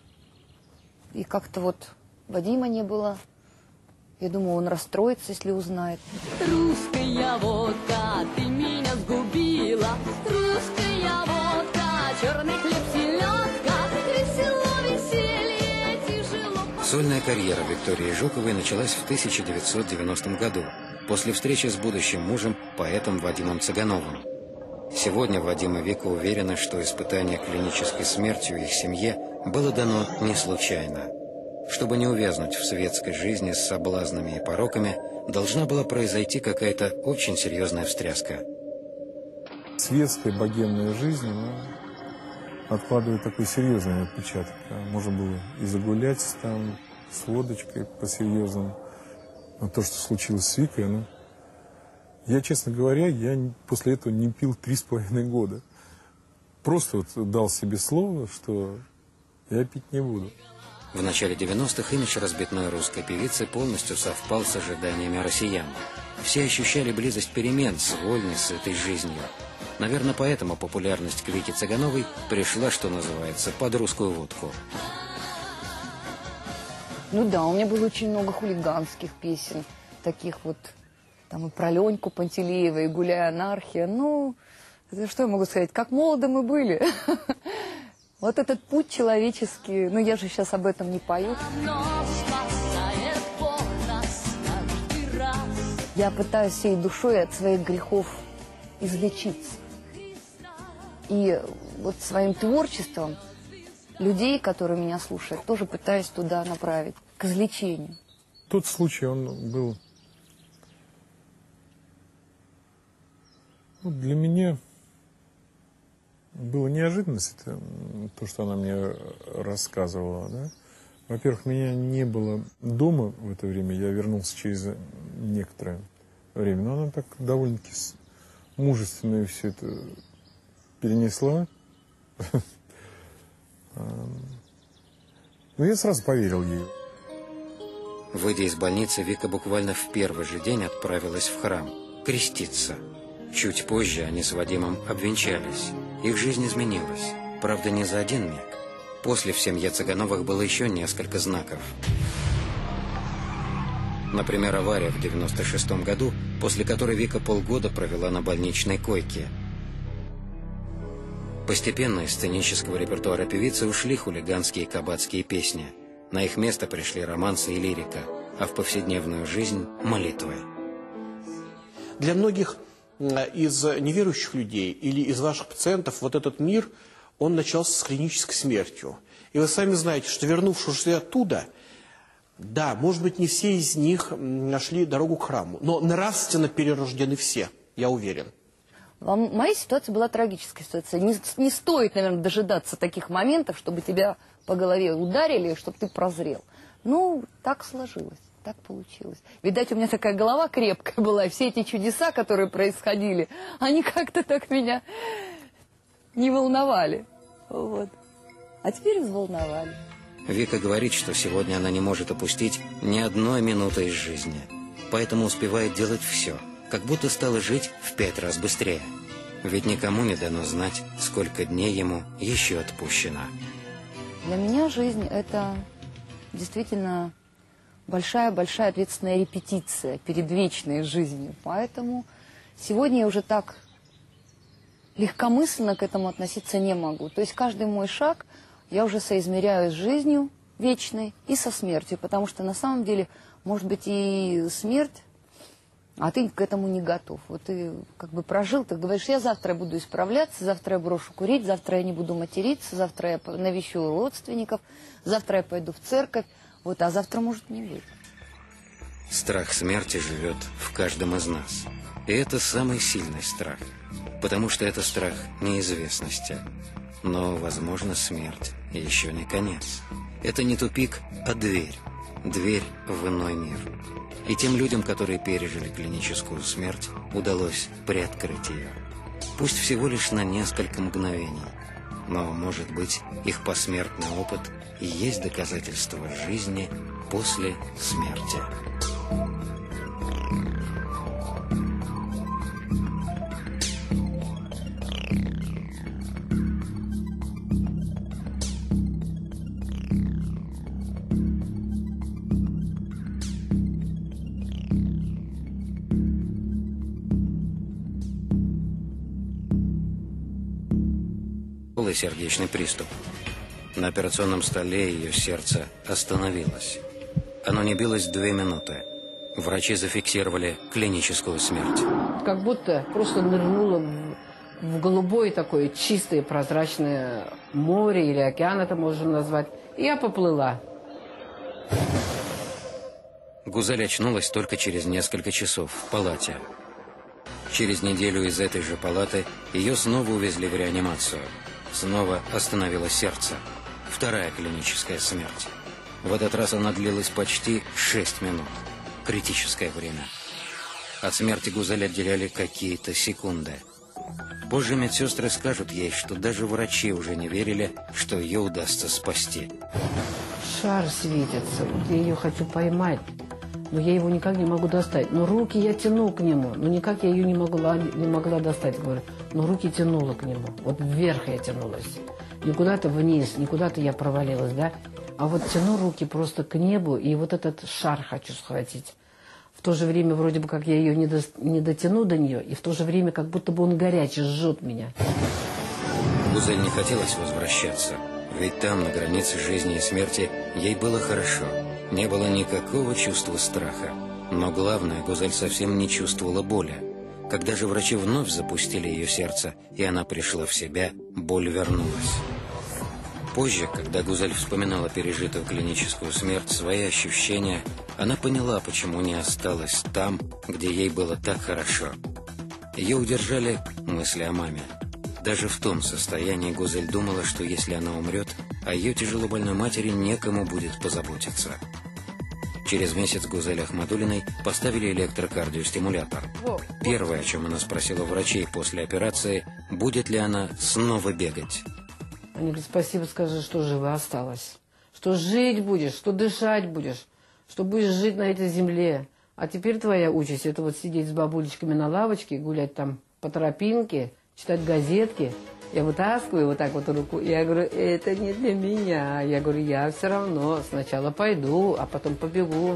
Speaker 16: и как-то вот Вадима не было. Я думаю, он расстроится, если узнает.
Speaker 17: Русская водка, ты меня сгубила. Русская водка, черный хлеб, селедка. Весело, веселье, тяжело.
Speaker 1: Сольная карьера Виктории Жуковой началась в тысяча девятьсот девяностом году, после встречи с будущим мужем, поэтом Вадимом Цыгановым. Сегодня Вадим и Вика уверены, что испытание клинической смертью их семье было дано не случайно. Чтобы не увязнуть в светской жизни с соблазнами и пороками, должна была произойти какая-то очень серьезная встряска.
Speaker 18: Светская богемная жизнь, она откладывает такой серьезный отпечаток. Можно было и загулять там с водочкой по-серьезному. Но то, что случилось с Викой, оно... Я, честно говоря, я после этого не пил три с половиной года. Просто вот дал себе слово, что я пить не буду.
Speaker 1: В начале девяностых имидж разбитной русской певицы полностью совпал с ожиданиями россиян. Все ощущали близость перемен с вольной, сытой жизнью. Наверное, поэтому популярность к Вике Цыгановой пришла, что называется, под русскую водку.
Speaker 16: Ну да, у меня было очень много хулиганских песен, таких вот, там и про Леньку Пантелеева, и «Гуляй, анархия». Ну, это что я могу сказать, как молоды мы были. Вот этот путь человеческий, ну я же сейчас об этом не пою. Я пытаюсь всей душой от своих грехов излечиться. И вот своим творчеством людей, которые меня слушают, тоже пытаюсь туда направить, к излечению.
Speaker 18: Тот случай, он был... Ну, для меня была неожиданность, это то, что она мне рассказывала. Да? Во-первых, меня не было дома в это время, я вернулся через некоторое время, но она так довольно-таки мужественно все это перенесла. Но я сразу поверил ей.
Speaker 1: Выйдя из больницы, Вика буквально в первый же день отправилась в храм креститься. Чуть позже они с Вадимом обвенчались. Их жизнь изменилась. Правда, не за один миг. После в семье Цыгановых было еще несколько знаков. Например, авария в девяносто шестом году, после которой Вика полгода провела на больничной койке. Постепенно из сценического репертуара певицы ушли хулиганские и кабацкие песни. На их место пришли романсы и лирика, а в повседневную жизнь – молитвы.
Speaker 7: Для многих из неверующих людей или из ваших пациентов вот этот мир, он начался с клинической смертью. И вы сами знаете, что вернувшись оттуда, да, может быть, не все из них нашли дорогу к храму, но нравственно перерождены все. я уверен.
Speaker 16: В моей ситуации была трагическая ситуация. Не, не стоит, наверное, дожидаться таких моментов, чтобы тебя по голове ударили, чтобы ты прозрел. Ну, так сложилось, так получилось. Видать, у меня такая голова крепкая была, и все эти чудеса, которые происходили, они как-то так меня не волновали. Вот. А теперь взволновали.
Speaker 1: Вика говорит, что сегодня она не может опустить ни одной минуты из жизни. Поэтому успевает делать все, как будто стала жить в пять раз быстрее. Ведь никому не дано знать, сколько дней ему еще отпущено.
Speaker 16: Для меня жизнь – это действительно большая-большая ответственная репетиция перед вечной жизнью. Поэтому сегодня я уже так легкомысленно к этому относиться не могу. То есть каждый мой шаг я уже соизмеряю с жизнью вечной и со смертью. Потому что на самом деле, может быть, и смерть, а ты к этому не готов. Вот ты как бы прожил, ты говоришь, я завтра буду исправляться, завтра я брошу курить, завтра я не буду материться, завтра я навещу родственников, завтра я пойду в церковь, вот, а завтра может не быть.
Speaker 1: Страх смерти живет в каждом из нас. И это самый сильный страх, потому что это страх неизвестности. Но, возможно, смерть еще не конец. Это не тупик, а дверь. Дверь в иной мир. И тем людям, которые пережили клиническую смерть, удалось приоткрыть ее. Пусть всего лишь на несколько мгновений. Но, может быть, их посмертный опыт и есть доказательство жизни после смерти. Сердечный приступ. На операционном столе ее сердце остановилось. Оно не билось две минуты. Врачи зафиксировали клиническую смерть.
Speaker 4: Как будто просто нырнула в, в голубое такое чистое прозрачное море или океан, это можно назвать. И я поплыла.
Speaker 1: Гузель очнулась только через несколько часов в палате. Через неделю из этой же палаты ее снова увезли в реанимацию. Снова остановилось сердце. Вторая клиническая смерть. В этот раз она длилась почти шесть минут. Критическое время. От смерти Гузель отделяли какие-то секунды. Позже медсестры скажут ей, что даже врачи уже не верили, что ее удастся спасти.
Speaker 4: Шар светится. Вот я ее хочу поймать, но я его никак не могу достать. Но руки я тяну к нему, но никак я ее не могла, не могла достать, говорю. Но руки тянула к нему. Вот вверх я тянулась. Не куда-то вниз, не куда-то я провалилась, да? А вот тяну руки просто к небу, и вот этот шар хочу схватить. В то же время вроде бы как я ее не, до, не дотяну до нее, и в то же время как будто бы он горячий, жжет меня.
Speaker 1: Гузель не хотелось возвращаться. Ведь там, на границе жизни и смерти, ей было хорошо. Не было никакого чувства страха. Но главное, Гузель совсем не чувствовала боли. Когда же врачи вновь запустили ее сердце, и она пришла в себя, боль вернулась. Позже, когда Гузель вспоминала пережитую клиническую смерть, свои ощущения, она поняла, почему не осталась там, где ей было так хорошо. Ее удержали мысли о маме. Даже в том состоянии Гузель думала, что если она умрет, о ее тяжелобольной матери некому будет позаботиться. Через месяц Гузель Ахмадуллиной поставили электрокардиостимулятор. Первое, о чем она спросила врачей после операции, будет ли она снова бегать.
Speaker 4: Они говорят, спасибо, скажи, что жива осталась. Что жить будешь, что дышать будешь, что будешь жить на этой земле. А теперь твоя участь – это вот сидеть с бабулечками на лавочке, гулять там по тропинке, читать газетки. Я вытаскиваю вот так вот руку, я говорю, это не для меня. Я говорю, я все равно сначала пойду, а потом побегу.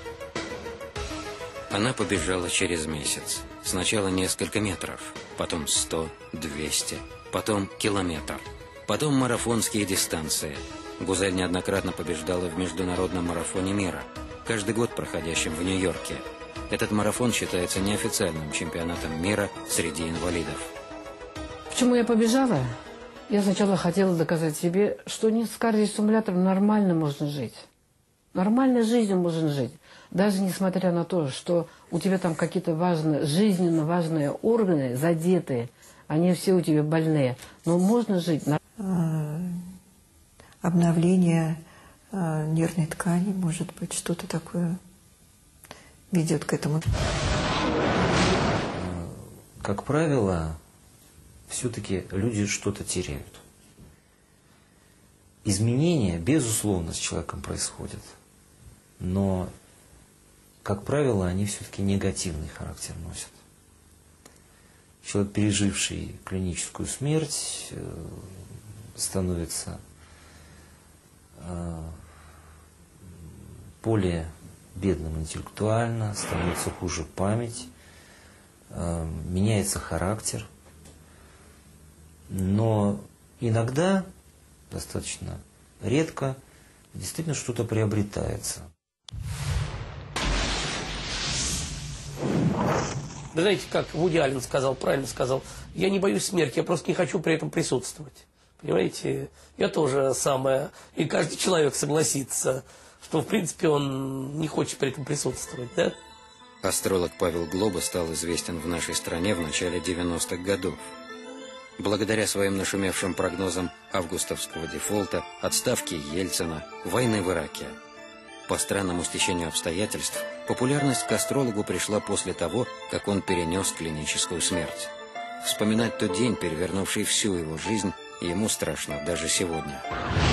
Speaker 1: Она побежала через месяц. Сначала несколько метров, потом сто, двести, потом километр, потом марафонские дистанции. Гузель неоднократно побеждала в международном марафоне мира, каждый год проходящем в Нью-Йорке. Этот марафон считается неофициальным чемпионатом мира среди инвалидов.
Speaker 4: Почему я побежала? Я сначала хотела доказать себе, что не с кардиостимулятором нормально можно жить. Нормальной жизнью можно жить. даже несмотря на то, что у тебя там какие-то важные, жизненно важные органы задетые, они все у тебя больные, но можно жить.
Speaker 12: Обновление нервной ткани, может быть, что-то такое ведет к этому.
Speaker 11: Как правило, все-таки люди что-то теряют. Изменения, безусловно, с человеком происходят, но, как правило, они все-таки негативный характер носят. Человек, переживший клиническую смерть, становится более бедным интеллектуально, становится хуже память, меняется характер. Но иногда, достаточно редко, действительно что-то приобретается.
Speaker 13: Да знаете, как Вуди Аллен сказал, правильно сказал, я не боюсь смерти, я просто не хочу при этом присутствовать. Понимаете, я тоже самое, и каждый человек согласится, что в принципе он не хочет при этом присутствовать, да?
Speaker 1: Астролог Павел Глоба стал известен в нашей стране в начале девяностых годов. Благодаря своим нашумевшим прогнозам августовского дефолта, отставки Ельцина, войны в Ираке. По странному стечению обстоятельств, популярность к астрологу пришла после того, как он перенес клиническую смерть. Вспоминать тот день, перевернувший всю его жизнь, ему страшно даже сегодня.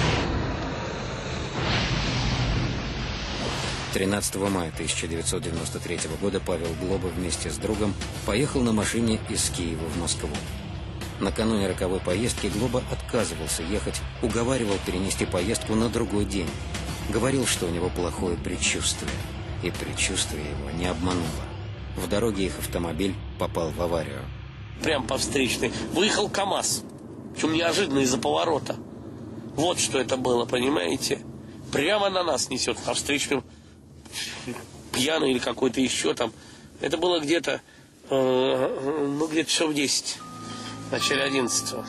Speaker 1: тринадцатого мая тысяча девятьсот девяносто третьего года Павел Глоба вместе с другом поехал на машине из Киева в Москву. Накануне роковой поездки Глоба отказывался ехать, уговаривал перенести поездку на другой день. Говорил, что у него плохое предчувствие. И предчувствие его не обмануло. В дороге их автомобиль попал в аварию.
Speaker 13: Прям по встречной. Выехал КамАЗ. Причем неожиданно из-за поворота. Вот что это было, понимаете? Прямо на нас несет. А встречным пьяный или какой-то еще там. Это было где-то, э, ну, где-то часов десять. В начале одиннадцатого.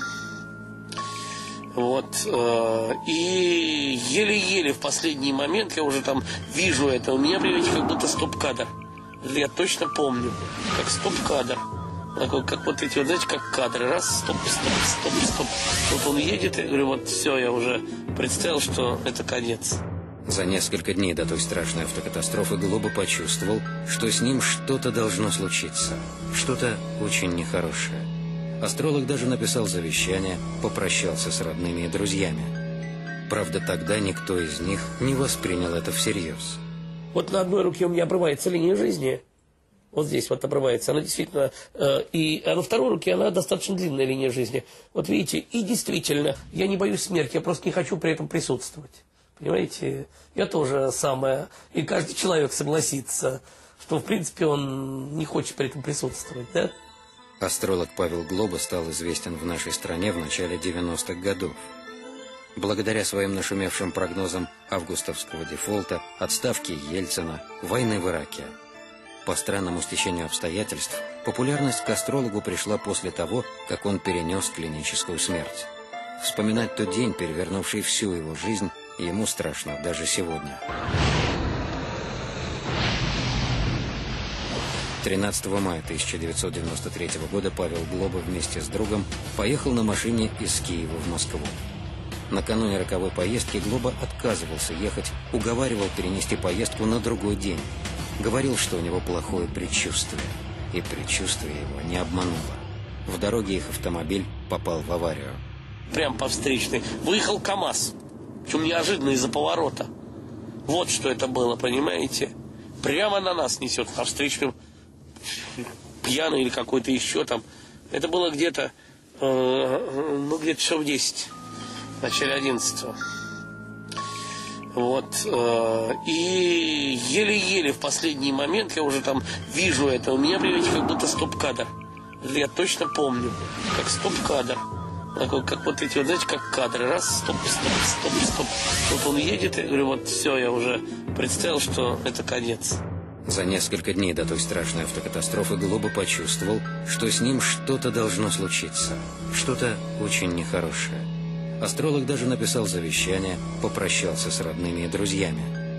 Speaker 13: Вот. Э, и еле-еле в последний момент я уже там вижу это. У меня, понимаете, как будто стоп-кадр. Я точно помню. Как стоп-кадр. Такой, как вот эти, вот, знаете, как кадры. Раз, стоп, стоп, стоп, стоп. Вот он едет, и говорю, вот все, я уже представил, что это конец.
Speaker 1: За несколько дней до той страшной автокатастрофы Глоба почувствовал, что с ним что-то должно случиться. Что-то очень нехорошее. Астролог даже написал завещание, попрощался с родными и друзьями. Правда, тогда никто из них не воспринял это всерьез.
Speaker 13: Вот на одной руке у меня обрывается линия жизни. Вот здесь вот обрывается. Она действительно... Э, и, а на второй руке она достаточно длинная линия жизни. Вот видите, и действительно, я не боюсь смерти, я просто не хочу при этом присутствовать. Понимаете, я тоже самое, и каждый человек согласится, что в принципе он не хочет при этом присутствовать, да?
Speaker 1: Астролог Павел Глоба стал известен в нашей стране в начале девяностых годов. Благодаря своим нашумевшим прогнозам августовского дефолта, отставки Ельцина, войны в Ираке. По странному стечению обстоятельств, популярность к астрологу пришла после того, как он перенес клиническую смерть. Вспоминать тот день, перевернувший всю его жизнь, ему страшно даже сегодня. тринадцатого мая тысяча девятьсот девяносто третьего года Павел Глоба вместе с другом поехал на машине из Киева в Москву. Накануне роковой поездки Глоба отказывался ехать, уговаривал перенести поездку на другой день. Говорил, что у него плохое предчувствие. И предчувствие его не обмануло. В дороге их автомобиль попал в аварию.
Speaker 13: Прям по встречной. Выехал КамАЗ. Причем неожиданно из-за поворота. Вот что это было, понимаете? Прямо на нас несет. А встречным пьяный или какой-то еще там. Это было где-то, э, ну, где-то часов десять. В начале одиннадцатого. Вот. Э, и еле-еле в последний момент я уже там вижу это. У меня, понимаете, как будто стоп-кадр. Я точно помню. Как стоп-кадр. Такой, как вот эти, вот, знаете, как кадры. Раз, стоп, стоп, стоп, стоп. Вот он едет, и говорю, вот все, я уже представил, что это конец.
Speaker 1: За несколько дней до той страшной автокатастрофы Глоба почувствовал, что с ним что-то должно случиться. Что-то очень нехорошее. Астролог даже написал завещание, попрощался с родными и друзьями.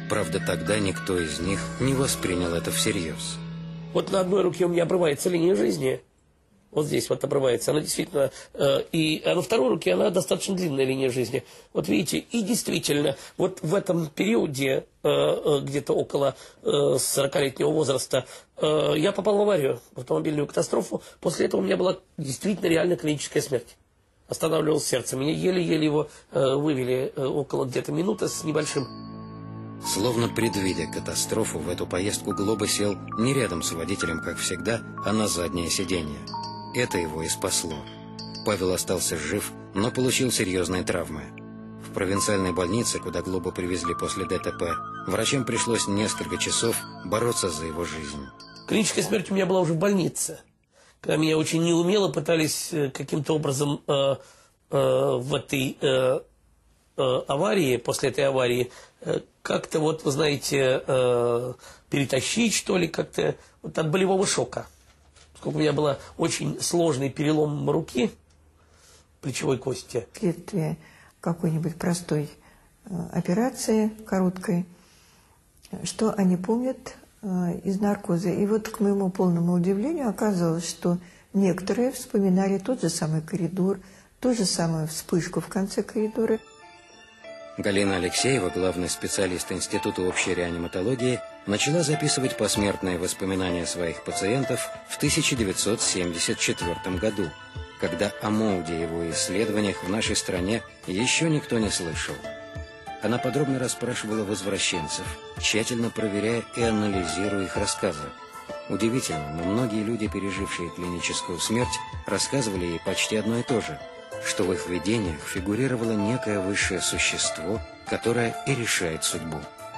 Speaker 1: Правда, тогда никто из них не воспринял это всерьез.
Speaker 13: Вот на одной руке у меня обрывается линия жизни. Вот здесь вот обрывается. Она действительно... Э, и а на второй руке она достаточно длинная линия жизни. Вот видите, и действительно, вот в этом периоде, э, э, где-то около э, сорокалетнего возраста, э, я попал в аварию, в автомобильную катастрофу. После этого у меня была действительно реальная клиническая смерть. Останавливалось сердце. Меня еле-еле его э, вывели э, около где-то минуты с небольшим.
Speaker 1: Словно предвидя катастрофу, в эту поездку Глоба сел не рядом с водителем, как всегда, а на заднее сиденье. Это его и спасло. Павел остался жив, но получил серьезные травмы. В провинциальной больнице, куда Глобу привезли после ДТП, врачам пришлось несколько часов бороться за его жизнь.
Speaker 13: Клиническая смерть у меня была уже в больнице, когда меня очень неумело пытались каким-то образом э, э, в этой э, э, аварии, после этой аварии, э, как-то вот, вы знаете, э, перетащить, что ли, как-то вот от болевого шока. Поскольку у меня был очень сложный перелом руки, плечевой кости.
Speaker 12: Вследствие какой-нибудь простой э, операции, короткой, что они помнят э, из наркоза. И вот, к моему полному удивлению, оказалось, что некоторые вспоминали тот же самый коридор, ту же самую вспышку в конце коридора.
Speaker 1: Галина Алексеева, главный специалист Института общей реаниматологии, начала записывать посмертные воспоминания своих пациентов в тысяча девятьсот семьдесят четвёртом году, когда о Молде и его исследованиях в нашей стране еще никто не слышал. Она подробно расспрашивала возвращенцев, тщательно проверяя и анализируя их рассказы. Удивительно, но многие люди, пережившие клиническую смерть, рассказывали ей почти одно и то же, что в их видениях фигурировало некое высшее существо, которое и решает судьбу.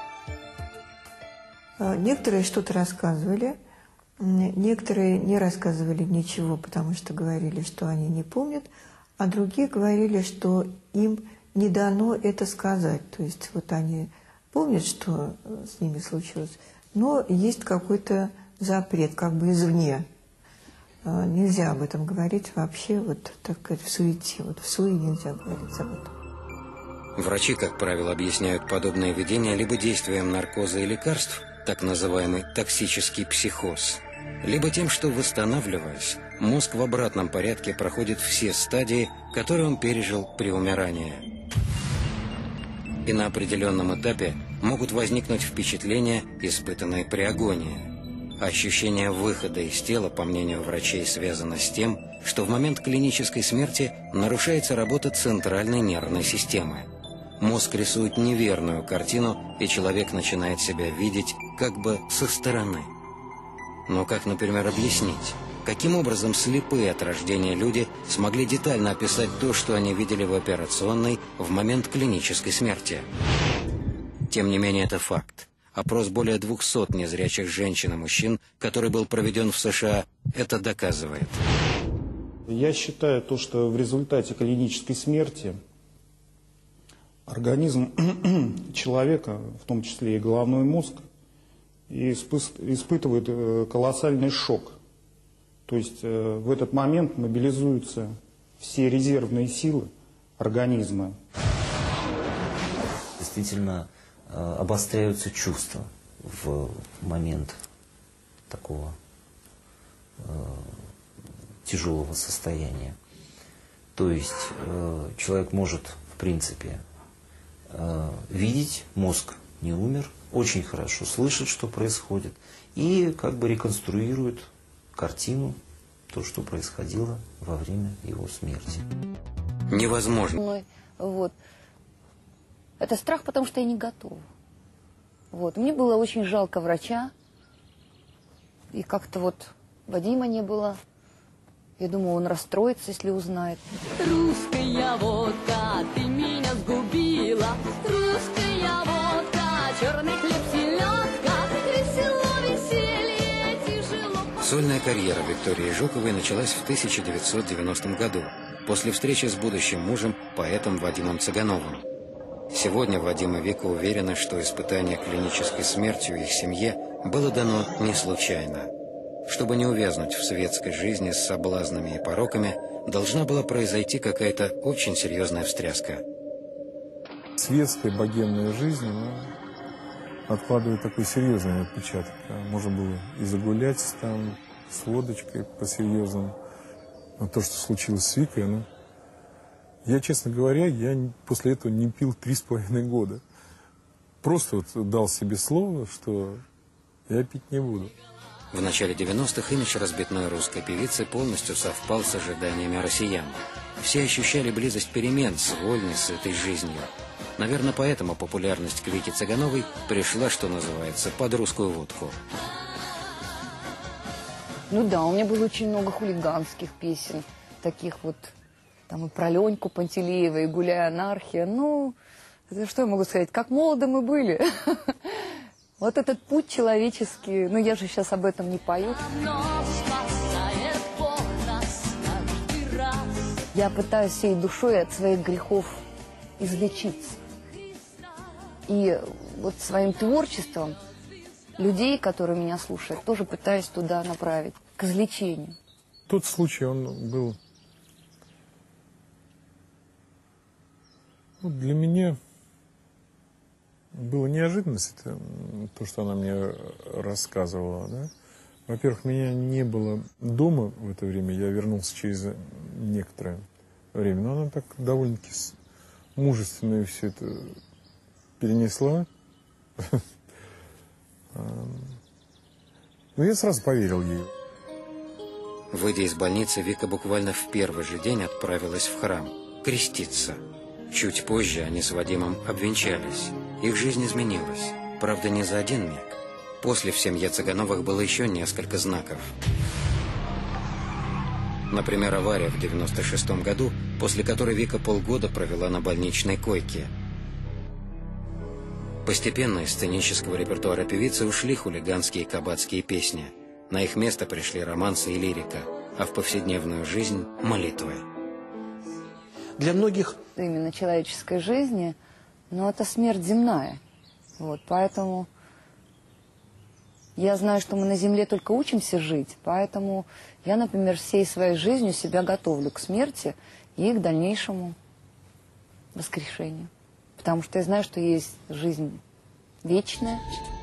Speaker 12: Некоторые что-то рассказывали, некоторые не рассказывали ничего, потому что говорили, что они не помнят, а другие говорили, что им не дано это сказать. То есть вот они помнят, что с ними случилось, но есть какой-то запрет, как бы извне. Нельзя об этом говорить вообще, вот так сказать, в суете. Вот в суе нельзя говорить об этом.
Speaker 1: Врачи, как правило, объясняют подобные видения либо действием наркоза и лекарств, так называемый токсический психоз, либо тем, что, восстанавливаясь, мозг в обратном порядке проходит все стадии, которые он пережил при умирании. И на определенном этапе могут возникнуть впечатления, испытанные при агонии. Ощущение выхода из тела, по мнению врачей, связано с тем, что в момент клинической смерти нарушается работа центральной нервной системы. Мозг рисует неверную картину, и человек начинает себя видеть как бы со стороны. Но как, например, объяснить, каким образом слепые от рождения люди смогли детально описать то, что они видели в операционной в момент клинической смерти? Тем не менее, это факт. Опрос более двухсот незрячих женщин и мужчин, который был проведен в США, это доказывает.
Speaker 5: Я считаю то, что в результате клинической смерти организм человека, в том числе и головной мозг, испытывает колоссальный шок. То есть в этот момент мобилизуются все резервные силы организма.
Speaker 11: Действительно, обостряются чувства в момент такого э, тяжелого состояния. То есть э, человек может, в принципе, э, видеть, мозг не умер, очень хорошо слышит, что происходит, и как бы реконструирует картину, то, что происходило во время его смерти.
Speaker 1: Невозможно.
Speaker 16: Вот. Это страх, потому что я не готова. Вот. Мне было очень жалко врача. И как-то вот Вадима не было. Я думаю, он расстроится, если узнает.
Speaker 17: Русская водка, ты меня сгубила. Русская водка, черный хлеб, селедка. Весело, веселье, тяжело.
Speaker 1: Сольная карьера Виктории Жуковой началась в тысяча девятьсот девяностом году, после встречи с будущим мужем, поэтом Вадимом Цыгановым. Сегодня Вадим и Вика уверены, что испытание клинической смертью их семье было дано не случайно. Чтобы не увязнуть в светской жизни с соблазнами и пороками, должна была произойти какая-то очень серьезная встряска.
Speaker 18: Светская богемная жизнь, она откладывает такой серьезный отпечаток. Можно было и загулять там с водочкой по-серьезному. Но то, что случилось с Викой, ну, я, честно говоря, я после этого не пил три с половиной года. Просто вот дал себе слово, что я пить не буду.
Speaker 1: В начале девяностых имидж разбитной русской певицы полностью совпал с ожиданиями россиян. Все ощущали близость перемен с вольной, сытой жизнью. Наверное, поэтому популярность к Вике Цыгановой пришла, что называется, под русскую водку.
Speaker 16: Ну да, у меня было очень много хулиганских песен, таких вот, там и про Леньку Пантелеева, и «Гуляй, анархия». Ну, это что я могу сказать, как молоды мы были. Вот этот путь человеческий, ну я же сейчас об этом не пою. Я пытаюсь всей душой от своих грехов излечиться. И вот своим творчеством людей, которые меня слушают, тоже пытаюсь туда направить, к излечению.
Speaker 18: Тот случай, он был, ну, для меня была неожиданность, это то, что она мне рассказывала, да. Во-первых, меня не было дома в это время, я вернулся через некоторое время, но она так довольно-таки мужественно все это перенесла. Но я сразу поверил ей.
Speaker 1: Выйдя из больницы, Вика буквально в первый же день отправилась в храм креститься. Чуть позже они с Вадимом обвенчались. Их жизнь изменилась. Правда, не за один миг. После в семье Цыгановых было еще несколько знаков. Например, авария в девяносто шестом году, после которой Вика полгода провела на больничной койке. Постепенно из сценического репертуара певицы ушли хулиганские и кабацкие песни. На их место пришли романсы и лирика, а в повседневную жизнь – молитвы.
Speaker 7: Для многих...
Speaker 16: Именно человеческой жизни, но это смерть земная. Вот, поэтому я знаю, что мы на земле только учимся жить, поэтому я, например, всей своей жизнью себя готовлю к смерти и к дальнейшему воскрешению. Потому что я знаю, что есть жизнь вечная.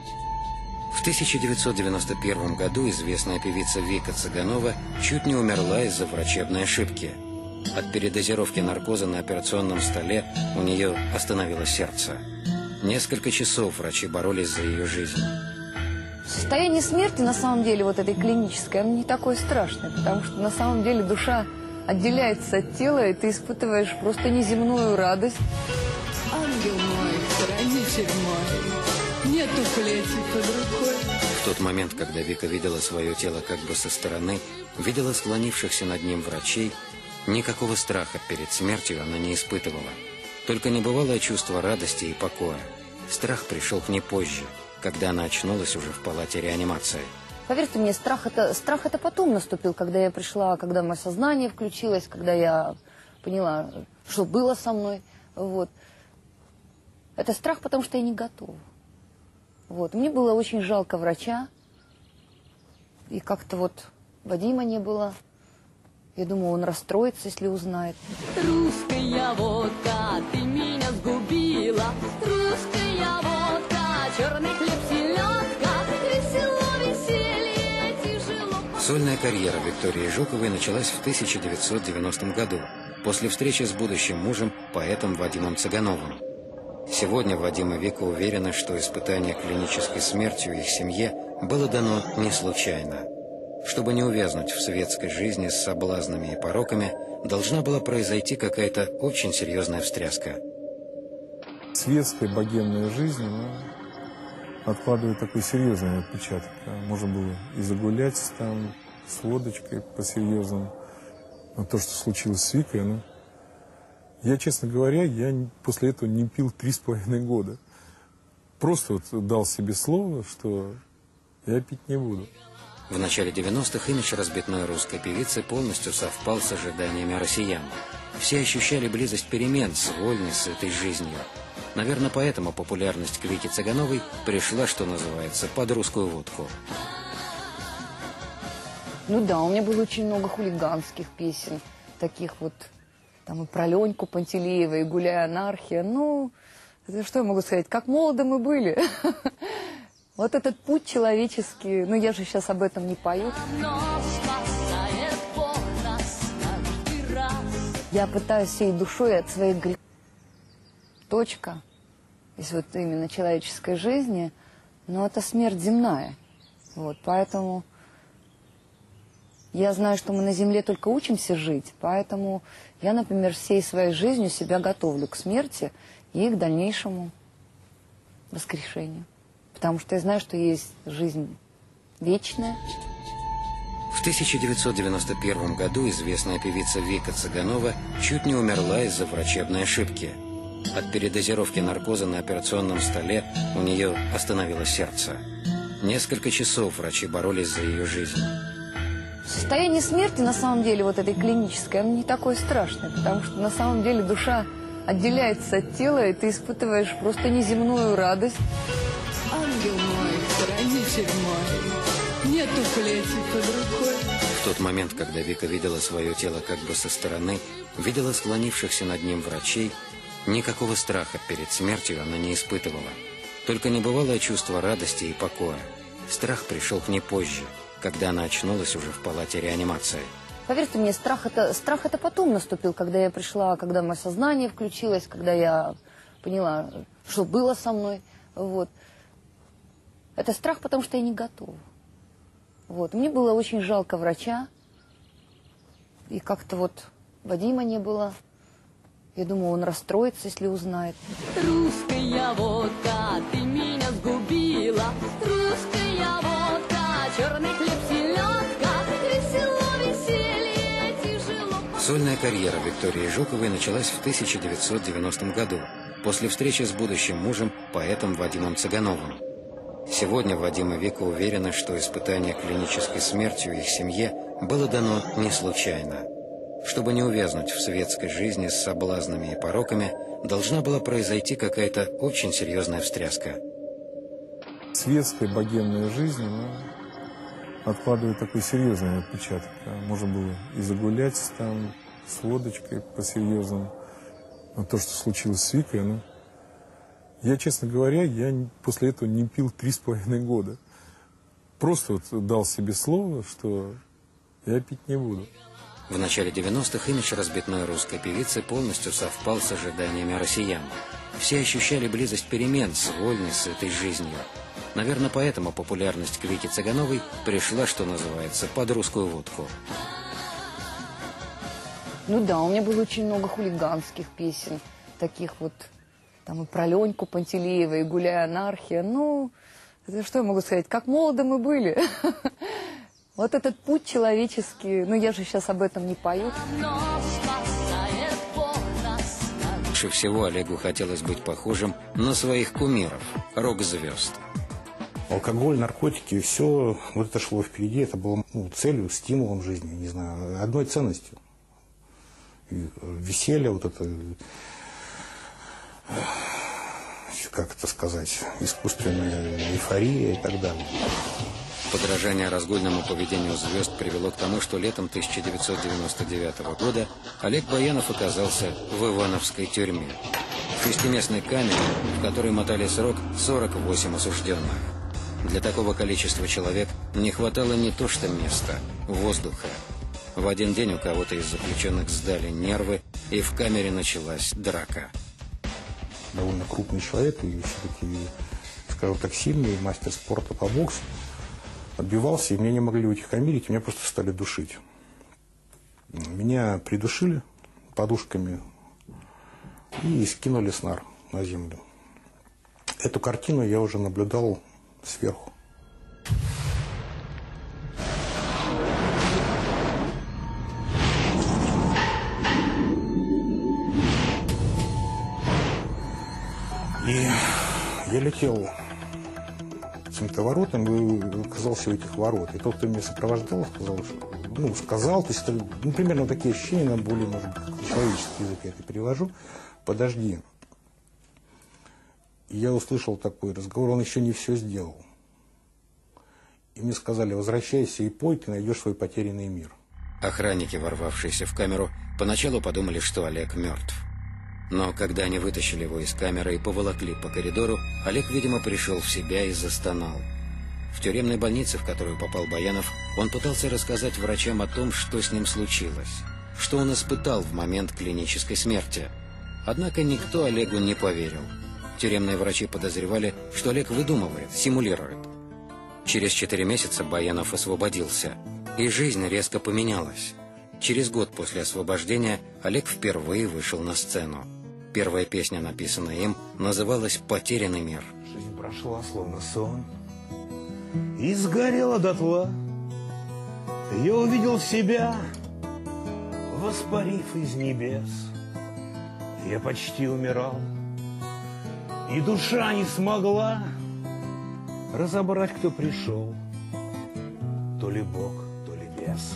Speaker 1: В тысяча девятьсот девяносто первом году известная певица Вика Цыганова чуть не умерла из-за врачебной ошибки. От передозировки наркоза на операционном столе у нее остановилось сердце. Несколько часов врачи боролись за ее жизнь.
Speaker 16: Состояние смерти, на самом деле, вот этой клинической, оно не такое страшное, потому что на самом деле душа отделяется от тела, и ты испытываешь просто неземную радость.
Speaker 17: Ангел мой, хранитель мой, нету плети под рукой.
Speaker 1: В тот момент, когда Вика видела свое тело как бы со стороны, видела склонившихся над ним врачей, никакого страха перед смертью она не испытывала. Только небывалое чувство радости и покоя. Страх пришел к ней позже, когда она очнулась уже в палате реанимации.
Speaker 16: Поверьте мне, страх это, страх это потом наступил, когда я пришла, когда мое сознание включилось, когда я поняла, что было со мной. Вот. Это страх, потому что я не готова. Вот. Мне было очень жалко врача, и как-то вот Вадима не было. Я думаю, он расстроится, если узнает.
Speaker 17: Русская водка, ты меня сгубила. Русская водка, черный хлеб, селедка. Весело, веселье, тяжело.
Speaker 1: Сольная карьера Виктории Жуковой началась в тысяча девятьсот девяностом году, после встречи с будущим мужем, поэтом Вадимом Цыгановым. Сегодня Вадим и Вика уверены, что испытание клинической смертью их семье было дано не случайно. Чтобы не увязнуть в светской жизни с соблазнами и пороками, должна была произойти какая-то очень серьезная встряска.
Speaker 18: Светская богемная жизнь, она откладывает такой серьезный отпечаток. Можно было и загулять там с водочкой по-серьезному. Но то, что случилось с Викой, ну, я, честно говоря, я после этого не пил три с половиной года. Просто вот дал себе слово, что я пить не буду.
Speaker 1: В начале девяностых имидж разбитной русской певицы полностью совпал с ожиданиями россиян. Все ощущали близость перемен с вольной, сытой жизнью. Наверное, поэтому популярность к Вике Цыгановой пришла, что называется, под русскую водку.
Speaker 16: Ну да, у меня было очень много хулиганских песен, таких вот, там и про Леньку Пантелеева, и «Гуляй, анархия». Ну, это что я могу сказать, как молоды мы были. Вот этот путь человеческий, ну я же сейчас об этом не пою. Я пытаюсь всей душой от своих грехов. Точка, если вот именно человеческой жизни, но это смерть земная. Вот, поэтому я знаю, что мы на земле только учимся жить, поэтому я, например, всей своей жизнью себя готовлю к смерти и к дальнейшему воскрешению. Потому что я знаю, что есть жизнь вечная.
Speaker 1: В тысяча девятьсот девяносто первом году известная певица Вика Цыганова чуть не умерла из-за врачебной ошибки. От передозировки наркоза на операционном столе у нее остановилось сердце. Несколько часов врачи боролись за ее жизнь.
Speaker 16: Состояние смерти, на самом деле, вот этой клинической, оно не такое страшное, потому что на самом деле душа отделяется от тела, и ты испытываешь просто неземную радость.
Speaker 17: Ангел мой, хранитель мой, нету плети под рукой.
Speaker 1: В тот момент, когда Вика видела свое тело как бы со стороны, видела склонившихся над ним врачей, никакого страха перед смертью она не испытывала. Только небывалое чувство радости и покоя. Страх пришел к ней позже, когда она очнулась уже в палате реанимации.
Speaker 16: Поверьте мне, страх это, страх это потом наступил, когда я пришла, когда мое сознание включилось, когда я поняла, что было со мной. Вот. Это страх, потому что я не готова. Вот. Мне было очень жалко врача, и как-то вот Вадима не было. Я думаю, он расстроится, если узнает.
Speaker 17: Русская водка, ты меня сгубила. Русская водка, черный хлеб, селедка. Весело, веселье, тяжело.
Speaker 1: Сольная карьера Виктории Жуковой началась в тысяча девятьсот девяностом году, после встречи с будущим мужем, поэтом Вадимом Цыгановым. Сегодня Вадим и Вика уверены, что испытание клинической смертью их семье было дано не случайно. Чтобы не увязнуть в светской жизни с соблазнами и пороками, должна была произойти какая-то очень серьезная встряска.
Speaker 18: Светская богемная жизнь, она откладывает такой серьезный отпечаток. Можно было и загулять там с водочкой по-серьезному. Но то, что случилось с Викой, ну, я, честно говоря, я после этого не пил три с половиной года. Просто вот дал себе слово, что я пить не буду.
Speaker 1: В начале девяностых имидж разбитной русской певицы полностью совпал с ожиданиями россиян. Все ощущали близость перемен с вольной, сытой жизнью. Наверное, поэтому популярность к Вике Цыгановой пришла, что называется, под русскую водку.
Speaker 16: Ну да, у меня было очень много хулиганских песен, таких вот, там и про Леньку Пантелеева, и «Гуляй, анархия». Ну, это что я могу сказать, как молоды мы были. Вот этот путь человеческий, ну я же сейчас об этом не пою.
Speaker 1: Больше всего Олегу хотелось быть похожим на своих кумиров, рок-звезд.
Speaker 14: Алкоголь, наркотики, все вот это шло впереди, это было ну, целью, стимулом жизни, не знаю, одной ценностью. И веселье, вот это, как это сказать, искусственная эйфория и так далее.
Speaker 1: Подражание разгульному поведению звезд привело к тому, что летом тысяча девятьсот девяносто девятого года Олег Баянов оказался в Ивановской тюрьме. Шестиместной камере, в которой мотали срок сорок восемь осужденных. Для такого количества человек не хватало не то что места, воздуха. В один день у кого-то из заключенных сдали нервы, и в камере началась драка.
Speaker 14: Довольно крупный человек и все-таки, скажем так, сильный мастер спорта по боксу. Отбивался, и меня не могли утихомирить, меня просто стали душить. Меня придушили подушками и скинули с нар на землю. Эту картину я уже наблюдал сверху. И я летел цементоворотом и оказался у этих ворот. И тот, кто меня сопровождал, сказал, что, ну, сказал, то есть, ну, примерно такие ощущения, на более, может быть, человеческий язык я это перевожу. Подожди. И я услышал такой разговор, он еще не все сделал. И мне сказали, возвращайся и пой, ты найдешь свой потерянный мир.
Speaker 1: Охранники, ворвавшиеся в камеру, поначалу подумали, что Олег мертв. Но когда они вытащили его из камеры и поволокли по коридору, Олег, видимо, пришел в себя и застонал. В тюремной больнице, в которую попал Баянов, он пытался рассказать врачам о том, что с ним случилось, что он испытал в момент клинической смерти. Однако никто Олегу не поверил. Тюремные врачи подозревали, что Олег выдумывает, симулирует. Через четыре месяца Баянов освободился, и жизнь резко поменялась. Через год после освобождения Олег впервые вышел на сцену. Первая песня, написанная им, называлась «Потерянный мир».
Speaker 15: Жизнь прошла словно сон и сгорела дотла. Я увидел себя, воспарив из небес. Я почти умирал, и душа не смогла разобрать, кто пришел, то ли Бог, то ли бес.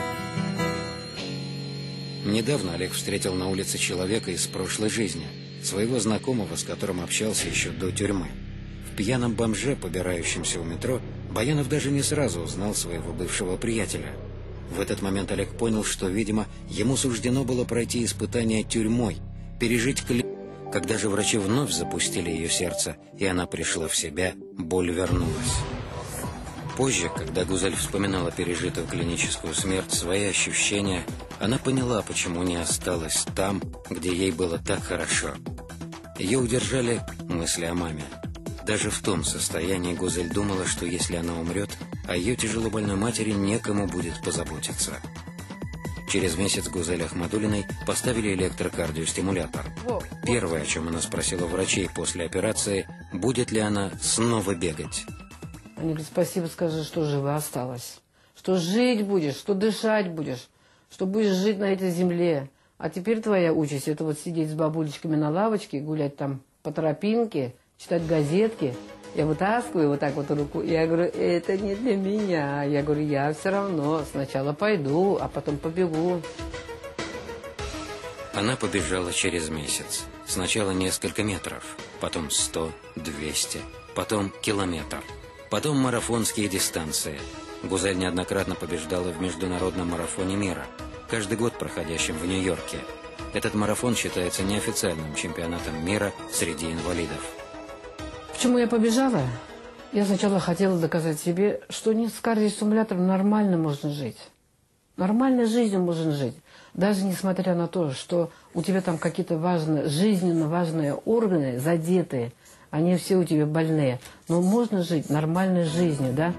Speaker 1: Недавно Олег встретил на улице человека из прошлой жизни, своего знакомого, с которым общался еще до тюрьмы. В пьяном бомже, побирающемся у метро, Баянов даже не сразу узнал своего бывшего приятеля. В этот момент Олег понял, что, видимо, ему суждено было пройти испытание тюрьмой, пережить кли... Когда же врачи вновь запустили ее сердце, и она пришла в себя, боль вернулась. Позже, когда Гузель вспоминала пережитую клиническую смерть, свои ощущения, она поняла, почему не осталась там, где ей было так хорошо. Ее удержали мысли о маме. Даже в том состоянии Гузель думала, что если она умрет, о ее тяжелобольной матери некому будет позаботиться. Через месяц Гузель Ахмадуллиной поставили электрокардиостимулятор. Первое, о чем она спросила врачей после операции, будет ли она снова бегать.
Speaker 4: Они говорят, спасибо, скажи, что жива осталась, что жить будешь, что дышать будешь, что будешь жить на этой земле. А теперь твоя участь – это вот сидеть с бабулечками на лавочке, гулять там по тропинке, читать газетки. Я вытаскиваю вот так вот руку, я говорю, это не для меня. Я говорю, я все равно сначала пойду, а потом побегу.
Speaker 1: Она побежала через месяц. Сначала несколько метров, потом сто, двести, потом километр. Потом марафонские дистанции. Гузель неоднократно побеждала в международном марафоне мира, каждый год проходящем в Нью-Йорке. Этот марафон считается неофициальным чемпионатом мира среди инвалидов.
Speaker 4: Почему я побежала? Я сначала хотела доказать себе, что не с кардиостимулятором нормально можно жить. Нормальной жизнью можно жить. Даже несмотря на то, что у тебя там какие-то важные, жизненно важные органы задетые, они все у тебя больные. Но можно жить нормальной жизнью, да?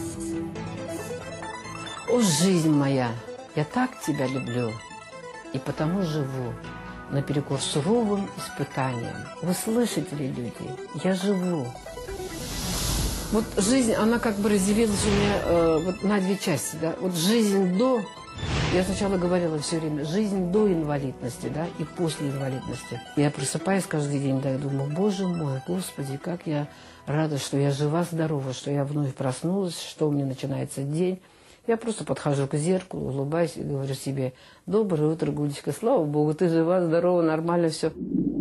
Speaker 4: О, жизнь моя, я так тебя люблю, и потому живу, наперекор суровым испытаниям. Вы слышите ли, люди? Я живу. Вот жизнь, она как бы разделилась у меня э, вот на две части, да? Вот жизнь до... Я сначала говорила все время, жизнь до инвалидности, да, и после инвалидности. Я просыпаюсь каждый день, да, и думаю, боже мой, Господи, как я рада, что я жива-здорова, что я вновь проснулась, что у меня начинается день. Я просто подхожу к зеркалу, улыбаюсь и говорю себе, доброе утро, Гулечка, слава Богу, ты жива-здорова, нормально все.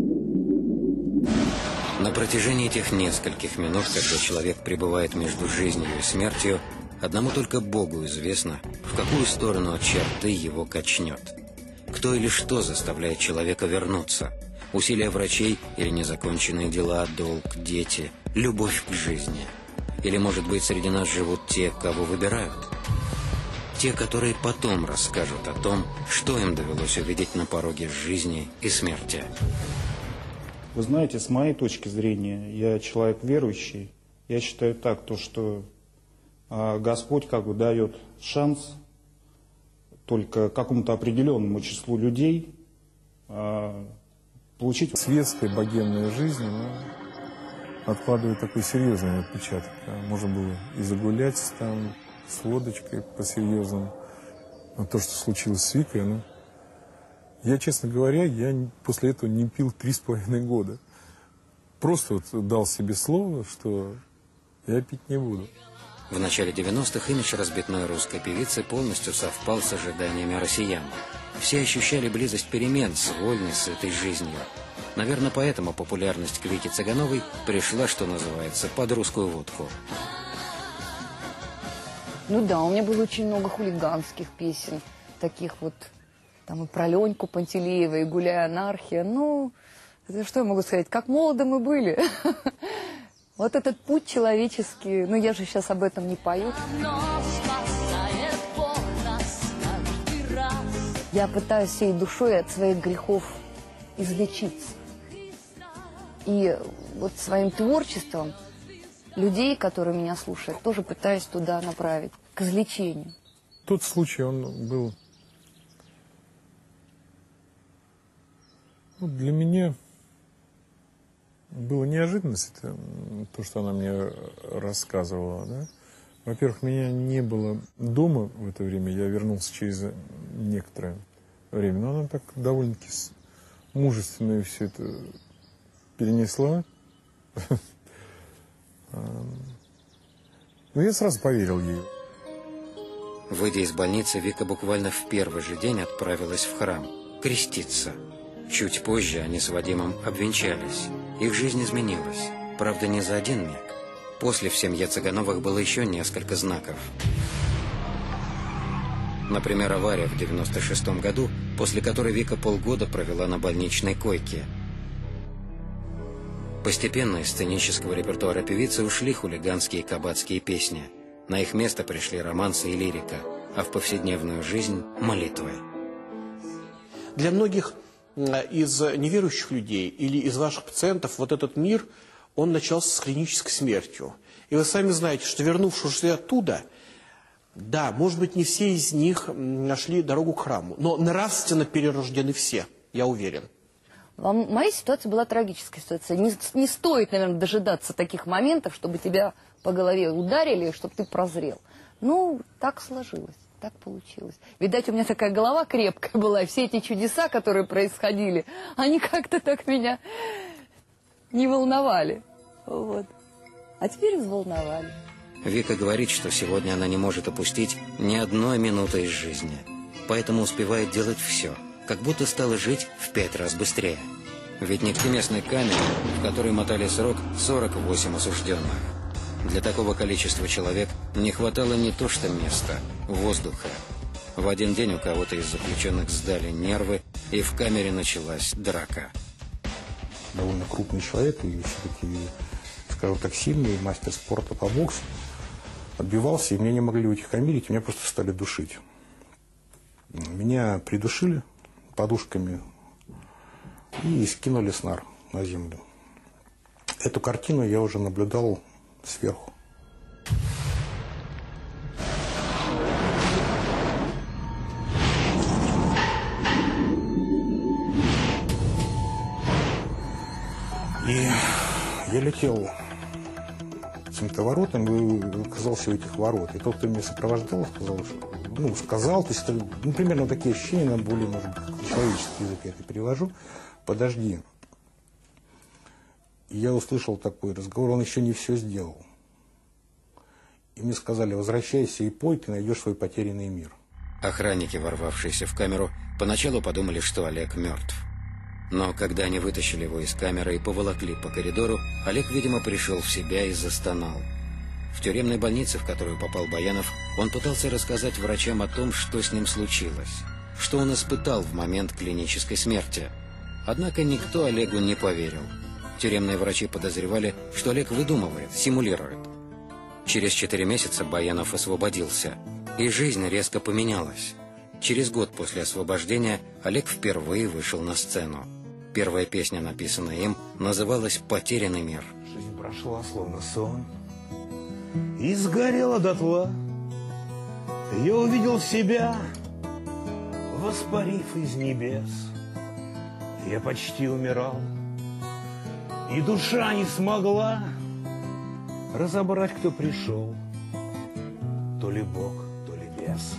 Speaker 1: На протяжении этих нескольких минут, когда человек пребывает между жизнью и смертью, одному только Богу известно, в какую сторону от черты его качнет. Кто или что заставляет человека вернуться? Усилия врачей или незаконченные дела, долг, дети, любовь к жизни? Или, может быть, среди нас живут те, кого выбирают? Те, которые потом расскажут о том, что им довелось увидеть на пороге жизни и смерти.
Speaker 5: Вы знаете, с моей точки зрения, я человек верующий, я считаю так, то, что Господь как бы дает шанс только какому-то определенному числу людей э, получить...
Speaker 18: Светская богемная жизнь, она откладывает такой серьезный отпечаток. Можно было и загулять там с водочкой по-серьезному. Но то, что случилось с Викой, ну... Я, честно говоря, я после этого не пил три с половиной года. Просто вот дал себе слово, что я пить не буду.
Speaker 1: В начале девяностых имидж разбитной русской певицы полностью совпал с ожиданиями россиян. Все ощущали близость перемен с вольной, сытой жизнью. Наверное, поэтому популярность к Вике Цыгановой пришла, что называется, под русскую водку.
Speaker 16: Ну да, у меня было очень много хулиганских песен, таких вот, там и про Леньку Пантелеева, и «Гуляй, анархия». Ну, Это что я могу сказать? Как молоды мы были. Вот этот путь человеческий. Ну, я же сейчас об этом не пою. Я пытаюсь всей душой от своих грехов излечиться. И вот своим творчеством людей, которые меня слушают, тоже пытаюсь туда направить, к излечению.
Speaker 18: Тот случай, он был... Ну, для меня была неожиданность, это, то, что она мне рассказывала. Да? Во-первых, меня не было дома в это время, я вернулся через некоторое время, но она так довольно-таки мужественно все это перенесла. Но я сразу поверил ей.
Speaker 1: Выйдя из больницы, Вика буквально в первый же день отправилась в храм креститься. Чуть позже они с Вадимом обвенчались. Их жизнь изменилась. Правда, не за один миг. После в семье Цыгановых было еще несколько знаков. Например, авария в девяносто шестом году, после которой Вика полгода провела на больничной койке. Постепенно из сценического репертуара певицы ушли хулиганские и кабацкие песни. На их место пришли романсы и лирика, а в повседневную жизнь – молитвы.
Speaker 7: Для многих из неверующих людей или из ваших пациентов вот этот мир, он начался с клинической смертью. И вы сами знаете, что вернувшись оттуда, да, может быть, не все из них нашли дорогу к храму, но нравственно перерождены все, я уверен.
Speaker 16: Моя ситуация была трагическая ситуация. Не, не стоит, наверное, дожидаться таких моментов, чтобы тебя по голове ударили, чтобы ты прозрел. Ну, так сложилось, так получилось. Видать, у меня такая голова крепкая была, и все эти чудеса, которые происходили, они как-то так меня не волновали. Вот. А теперь взволновали.
Speaker 1: Вика говорит, что сегодня она не может опустить ни одной минуты из жизни. Поэтому успевает делать все, как будто стала жить в пять раз быстрее. Ведь не к местной камере, в которой мотали срок сорок восемь осужденных. Для такого количества человек не хватало не то что места, воздуха. В один день у кого-то из заключенных сдали нервы, и в камере началась драка.
Speaker 14: Довольно крупный человек и все-таки, скажем так, сильный мастер спорта по боксу. Отбивался, и меня не могли утихомирить, меня просто стали душить. Меня придушили подушками и скинули с нар на землю. Эту картину я уже наблюдал сверху. И я летел каким-то воротам и оказался у этих ворот. И тот, кто меня сопровождал, сказал, что, ну, сказал, то есть, ну, примерно такие ощущения, на более, может быть, человеческий язык я это перевожу. Подожди. И я услышал такой разговор, он еще не все сделал. И мне сказали, возвращайся и пой, ты найдешь свой потерянный мир.
Speaker 1: Охранники, ворвавшиеся в камеру, поначалу подумали, что Олег мертв. Но когда они вытащили его из камеры и поволокли по коридору, Олег, видимо, пришел в себя и застонал. В тюремной больнице, в которую попал Баянов, он пытался рассказать врачам о том, что с ним случилось, что он испытал в момент клинической смерти. Однако никто Олегу не поверил. Тюремные врачи подозревали, что Олег выдумывает, симулирует. Через четыре месяца Баянов освободился, и жизнь резко поменялась. Через год после освобождения Олег впервые вышел на сцену. Первая песня, написанная им, называлась «Потерянный мир».
Speaker 15: Жизнь прошла, словно сон, и сгорела дотла. Я увидел себя, воспарив из небес. Я почти умирал, и душа не смогла разобрать, кто пришел, то ли Бог, то ли бес.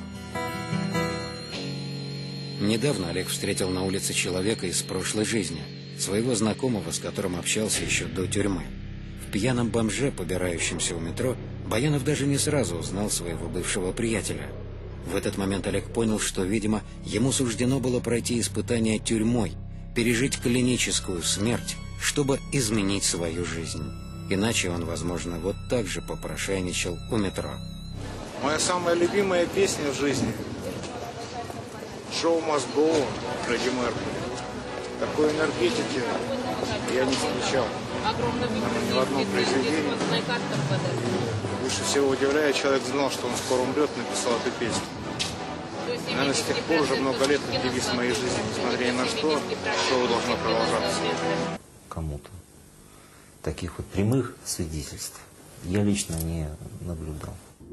Speaker 1: Недавно Олег встретил на улице человека из прошлой жизни, своего знакомого, с которым общался еще до тюрьмы. В пьяном бомже, побирающемся у метро, Баянов даже не сразу узнал своего бывшего приятеля. В этот момент Олег понял, что, видимо, ему суждено было пройти испытание тюрьмой, пережить клиническую смерть, чтобы изменить свою жизнь. Иначе он, возможно, вот так же попрошайничал у метро.
Speaker 5: Моя самая любимая песня в жизни — «Show must go on» Фредди Меркьюри. Такой энергетики я не встречал ни в одном произведении. Больше всего удивляет, человек знал, что он скоро умрет, написал эту песню. Наверное, с тех пор уже много лет это девиз моей жизни. Несмотря ни на что, шоу должно продолжаться.
Speaker 11: Кому-то. Таких вот прямых свидетельств я лично не наблюдал.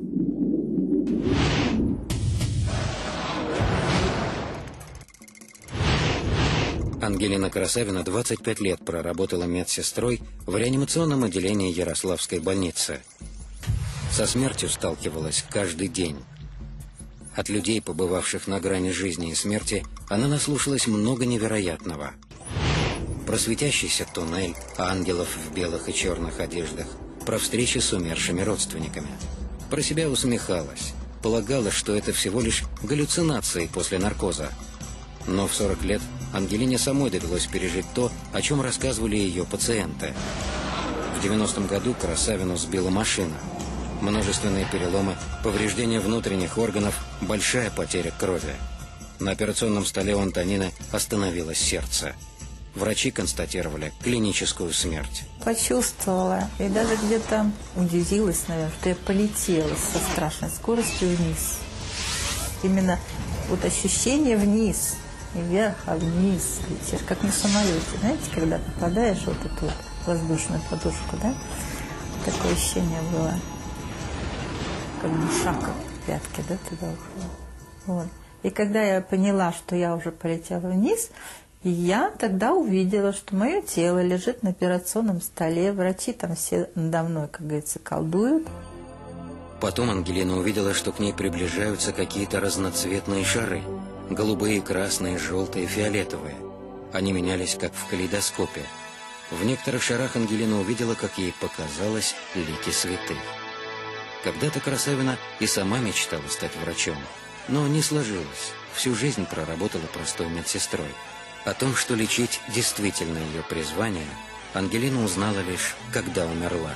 Speaker 1: Ангелина Красавина двадцать пять лет проработала медсестрой в реанимационном отделении Ярославской больницы. Со смертью сталкивалась каждый день. От людей, побывавших на грани жизни и смерти, она наслушалась много невероятного. Про светящийся туннель, ангелов в белых и черных одеждах, про встречи с умершими родственниками. Про себя усмехалась, полагала, что это всего лишь галлюцинации после наркоза. Но в сорок лет Ангелине самой довелось пережить то, о чем рассказывали ее пациенты. В девяностом году Красавину сбила машина. Множественные переломы, повреждения внутренних органов, большая потеря крови. На операционном столе у Антонины остановилось сердце. Врачи констатировали клиническую смерть.
Speaker 6: Почувствовала и даже где-то удивилась, наверное, что я полетела со страшной скоростью вниз. Именно вот ощущение вниз, и вверх, а вниз летишь, как на самолете. Знаете, когда попадаешь в вот эту вот воздушную подушку, да? Такое ощущение было, как бы шаг в пятке, да, туда ушла. Вот. И когда я поняла, что я уже полетела вниз, я тогда увидела, что мое тело лежит на операционном столе, врачи там все надо мной, как говорится, колдуют.
Speaker 1: Потом Ангелина увидела, что к ней приближаются какие-то разноцветные шары. Голубые, красные, желтые, фиолетовые. Они менялись, как в калейдоскопе. В некоторых шарах Ангелина увидела, как ей показалось, лики святых. Когда-то Красавина и сама мечтала стать врачом. Но не сложилось. Всю жизнь проработала простой медсестрой. О том, что лечить действительно ее призвание, Ангелина узнала лишь, когда умерла.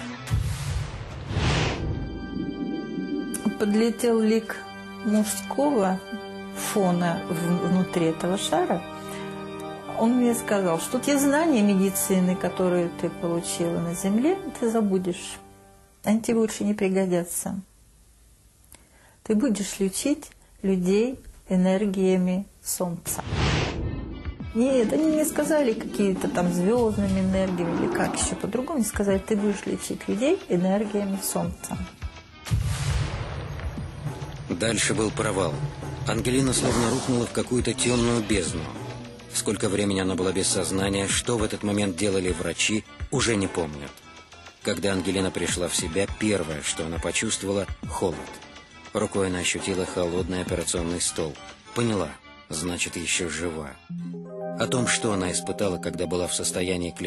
Speaker 6: Подлетел лик мужского фона внутри этого шара. Он мне сказал, что те знания медицины, которые ты получила на земле, ты забудешь. Они тебе больше не пригодятся. Ты будешь лечить людей энергиями солнца. Нет, они не сказали какие-то там звездными энергиями или как еще по-другому. Они сказали, ты будешь лечить людей энергиями солнца.
Speaker 1: Дальше был провал. Ангелина словно рухнула в какую-то темную бездну. Сколько времени она была без сознания, что в этот момент делали врачи, уже не помнят. Когда Ангелина пришла в себя, первое, что она почувствовала – холод. Рукой она ощутила холодный операционный стол. Поняла, значит, еще жива. О том, что она испытала, когда была в состоянии клинической